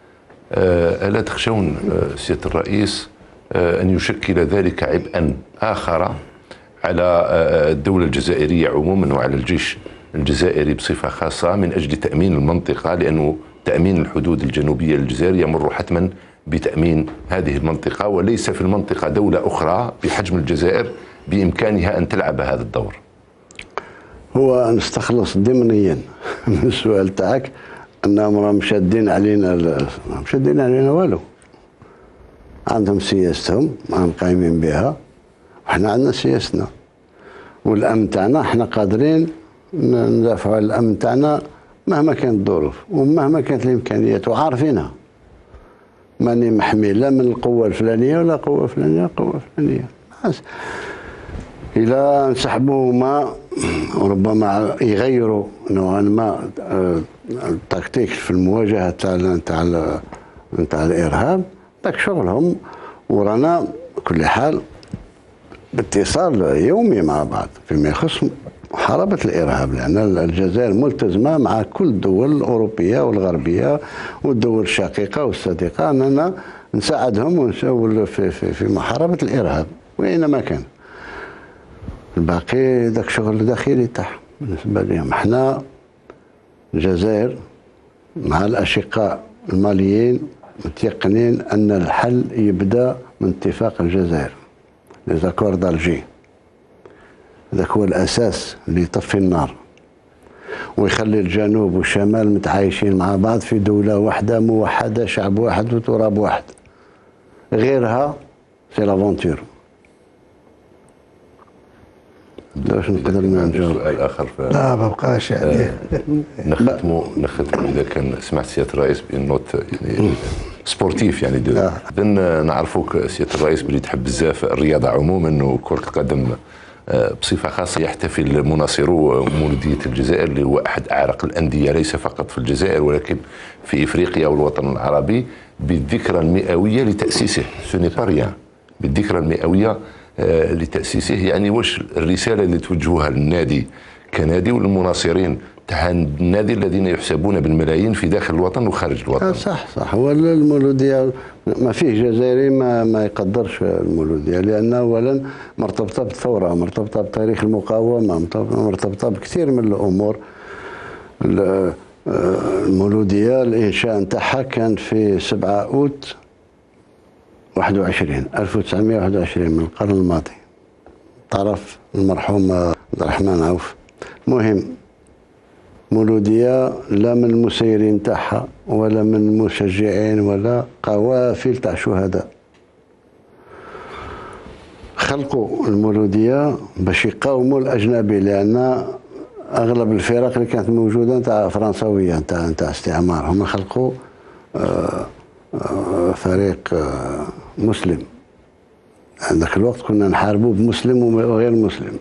الا تخشون سياده الرئيس ان يشكل ذلك عبئا اخر على الدوله الجزائريه عموما وعلى الجيش الجزائري بصفه خاصه من اجل تامين المنطقه، لانه تأمين الحدود الجنوبية للجزائر يمر حتما بتأمين هذه المنطقة، وليس في المنطقة دولة أخرى بحجم الجزائر بإمكانها أن تلعب هذا الدور. هو نستخلص ضمنيا من السؤال تاعك أنهم راهم مشادين علينا والو. عندهم سياستهم راهم قايمين بها، وحنا عندنا سياستنا، والأمن تاعنا احنا قادرين ندافعوا على الأمن تاعنا مهما كانت الظروف ومهما كانت الامكانيات، وعارفينها. ماني محمي لا من القوه الفلانيه ولا قوه فلانيه بس الى انسحبوا ما ربما يغيروا نوعا ما التكتيك في المواجهه تاع الارهاب. داك شغلهم، ورانا كل حال باتصال يومي مع بعض فيما يخص محاربة الإرهاب، لأن الجزائر ملتزمة مع كل الدول الأوروبية والغربية والدول الشقيقة والصديقة أننا نساعدهم في محاربة الإرهاب وأينما كان. الباقي داك شغل داخلي تاعهم بالنسبة لهم. احنا الجزائر مع الأشقاء الماليين متيقنين أن الحل يبدأ من اتفاق الجزائر، ليزاكور دالجي. ذاك هو الأساس اللي يطفي النار ويخلي الجنوب والشمال متعايشين مع بعض في دولة واحدة موحدة، شعب واحد وتراب واحد. غيرها سي لافونتور. واش نقدر نجاوب؟ سؤال اخر لا ما بقاش يعني. نختموا اذا كان سمعت سياده الرئيس بنوت يعني سبورتيف يعني اذن نعرفوك سياده الرئيس بلي تحب بزاف الرياضه عموما وكره القدم بصفه خاصه. يحتفل مناصرو مولوديه الجزائر اللي هو احد اعرق الانديه ليس فقط في الجزائر ولكن في افريقيا والوطن العربي بالذكرى المئويه لتاسيسه. سوني با ريان، بالذكرى المئويه لتاسيسه. يعني واش الرساله اللي توجهوها للنادي كنادي وللمناصرين تاع النادي الذين يحسبون بالملايين في داخل الوطن وخارج الوطن؟ صح. هو المولوديه ما فيه جزائري ما يقدرش المولوديه، لان اولا مرتبطه بالثوره، مرتبطه بتاريخ المقاومه، مرتبطه بكثير من الامور. المولوديه الانشاء نتاعها كان في 7 أوت 1921 من القرن الماضي، طرف المرحوم عبد الرحمن عوف. المهم مولودية لا من المسيرين تاعها ولا من المشجعين ولا قوافل تاع شهداء. خلقوا المولودية باش يقاوموا الأجنبي، لأن أغلب الفرق اللي كانت موجودة تاع فرنسوية تاع استعمار، هم خلقوا فريق مسلم. ذاك الوقت كنا نحاربوا بمسلم وغير مسلم.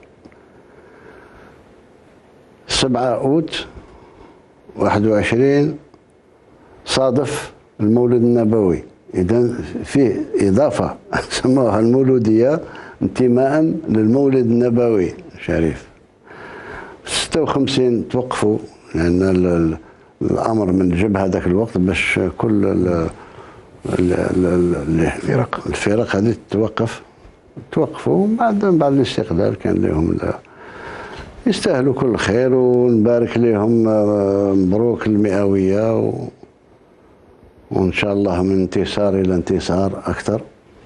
7 أوت 21 صادف المولد النبوي، إذا فيه إضافة سموها المولودية انتماء للمولد النبوي الشريف. 56 توقفوا لأن الأمر من الجبهة ذاك الوقت باش كل الفرق هذه توقفوا بعد الاستقلال. كان لهم يستاهلوا كل خير ونبارك لهم، مبروك المئوية وإن شاء الله من انتصار إلى انتصار أكثر.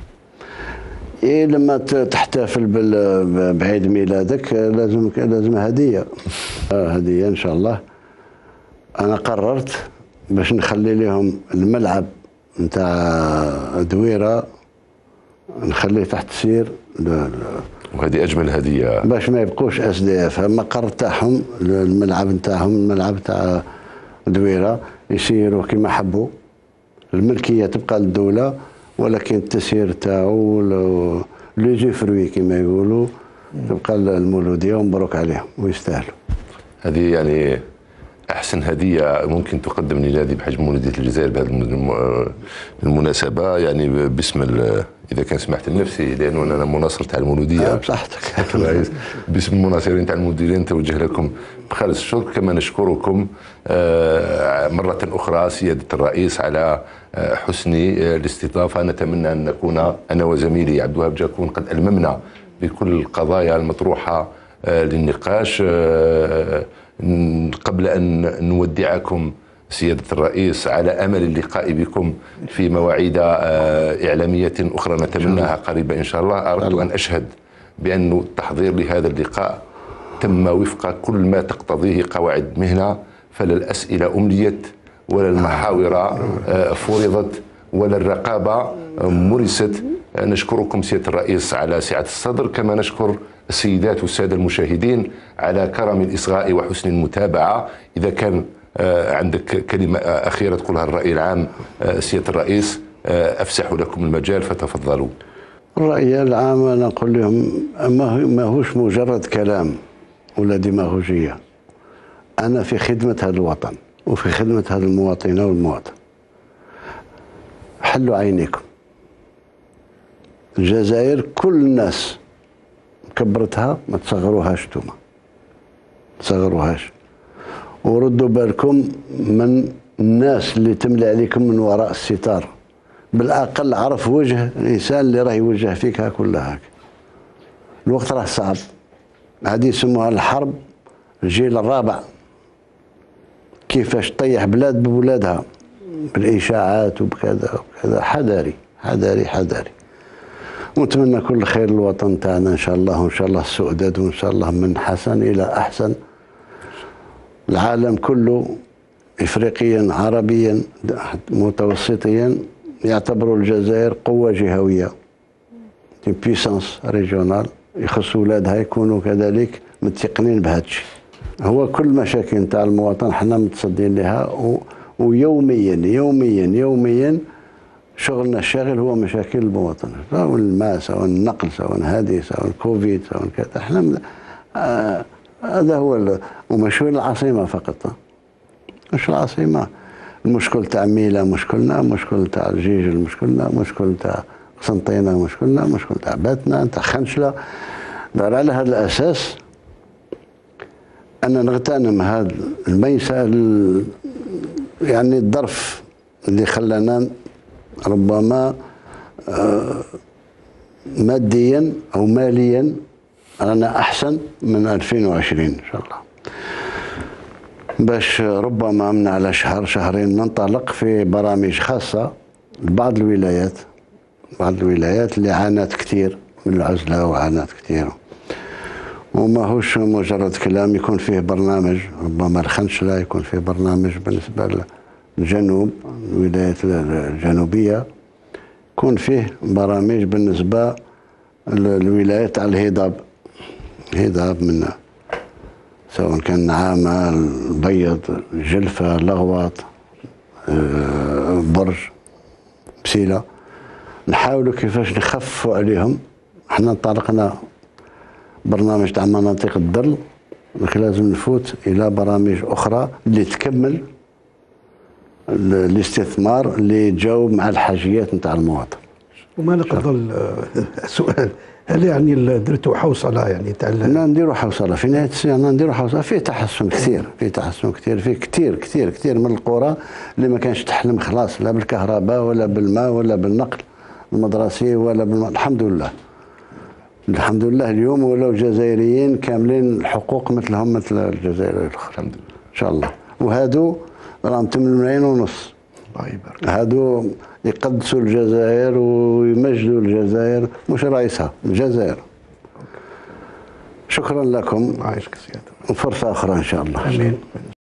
لما تحتفل بعيد ميلادك لازم هدية. هدية إن شاء الله. أنا قررت باش نخلي لهم الملعب نتاع دويرة نخليه تحت سير وهذه اجمل هديه باش ما يبقوش SDF. المقر تاعهم الملعب نتاعهم، الملعب تاع دويرة يسيروا كما حبوا، الملكيه تبقى للدوله ولكن التسيير تاعو لي جي فروي كما يقولوا تبقى المولوديه، ومبروك عليهم ويستاهلوا. هذه يعني احسن هديه ممكن تقدم لنادي بحجم مولوديه الجزائر بهذه المناسبه. يعني باسم اذا كان سمحت لنفسي، لانه انا مناصر تاع المولوديه بصحتك باسم المناصرين تاع المولوديه نتوجه لكم بخالص الشكر. كما نشكركم مره اخرى سياده الرئيس على حسن الاستضافه. نتمنى ان نكون انا وزميلي عبد الوهاب جاكون قد الممنا بكل القضايا المطروحه للنقاش. قبل أن نودعكم سيادة الرئيس على أمل اللقاء بكم في مواعيد إعلامية أخرى نتمناها قريبة إن شاء الله. أردت أن أشهد بأن التحضير لهذا اللقاء تم وفق كل ما تقتضيه قواعد مهنة، فلا الأسئلة أمليت ولا المحاور فرضت ولا الرقابة مورست. نشكركم سيادة الرئيس على سعة الصدر، كما نشكر السيدات والسادة المشاهدين على كرم الإصغاء وحسن المتابعة. إذا كان عندك كلمة أخيرة تقولها الرأي العام سيادة الرئيس أفسح لكم المجال فتفضلوا. الرأي العام أنا أقول لهم ما هوش مجرد كلام ولا ديماغوجية. أنا في خدمة هذا الوطن وفي خدمة هذا المواطنة والمواطن. حلوا عينيكم. الجزائر كل الناس كبرتها، ما تصغروهاش انتوما، تصغروهاش. وردوا بالكم من الناس اللي تملي عليكم من وراء الستار. بالاقل عرف وجه الانسان اللي راه يوجه فيك هاك ولا هاك. الوقت راه صعب. هذه يسموها الحرب الجيل الرابع. كيفاش تطيح بلاد بولادها بالاشاعات وبكذا وبكذا. حذاري حذاري حذاري. ونتمنى كل خير للوطن تاعنا ان شاء الله، وان شاء الله السؤدد، وان شاء الله من حسن الى احسن. العالم كله افريقيا عربيا متوسطيا يعتبروا الجزائر قوه جهويه، بيسانس ريجونال، يخص ولادها يكونوا كذلك متيقنين بهذا الشيء. هو كل مشاكل نتاع المواطن حنا متصدين لها، ويوميا يوميا يوميا شغلنا الشاغل هو مشاكل المواطن، سواء الماء سواء النقل سواء هذه سواء الكوفيد سواء كذا. احنا هذا هو ومش العاصمه فقط، مش العاصمه. المشكل تاع ميلا مشكلنا، مشكل تاع الجيج مشكلنا، مشكل تاع قسنطينه مشكلنا، مشكل تاع باتنا تاع خنشله. على هذا الاساس أنا نغتنم هذا الميسر، يعني الظرف اللي خلانا ربما ماديا أو ماليا رانا أحسن من 2020 إن شاء الله، باش ربما من على شهر شهرين ننطلق في برامج خاصة لبعض الولايات، بعض الولايات اللي عانت كثير من العزلة وعانت كثير، وما هوش مجرد كلام. يكون فيه برنامج، ربما الخنشلة يكون فيه برنامج بالنسبة للجنوب، الولايات الجنوبية يكون فيه برامج بالنسبة للولايات تاع الهضاب، هضاب من سواء كان نعامة، البيض، جلفة، لغواط، برج، بسيلة. نحاولوا كيفاش نخفوا عليهم. احنا انطلقنا برنامج تاع مناطق الظل، لكن لازم نفوت الى برامج اخرى اللي تكمل الاستثمار اللي يتجاوب مع الحاجيات نتاع المواطن. وما نقضل سؤال، هل يعني درتوا حوصله يعني تاع نديروا حوصله في نهايه السنه، نديروا حوصله. فيه تحسن كثير، فيه تحسن كثير، فيه كثير كثير كثير من القرى اللي ما كانش تحلم خلاص لا بالكهرباء ولا بالماء ولا بالنقل المدرسي ولا الحمد لله. الحمد لله اليوم ولو جزائريين كاملين الحقوق مثلهم مثل الجزائر الاخرى الحمد لله ان شاء الله. وهادو راهم 8 ملايين ونص، الله يبارك. هادو يقدسوا الجزائر ويمجدوا الجزائر، مش رئيسها الجزائر. شكرا لكم، عايشك سيادة، وفرصه اخرى ان شاء الله. امين.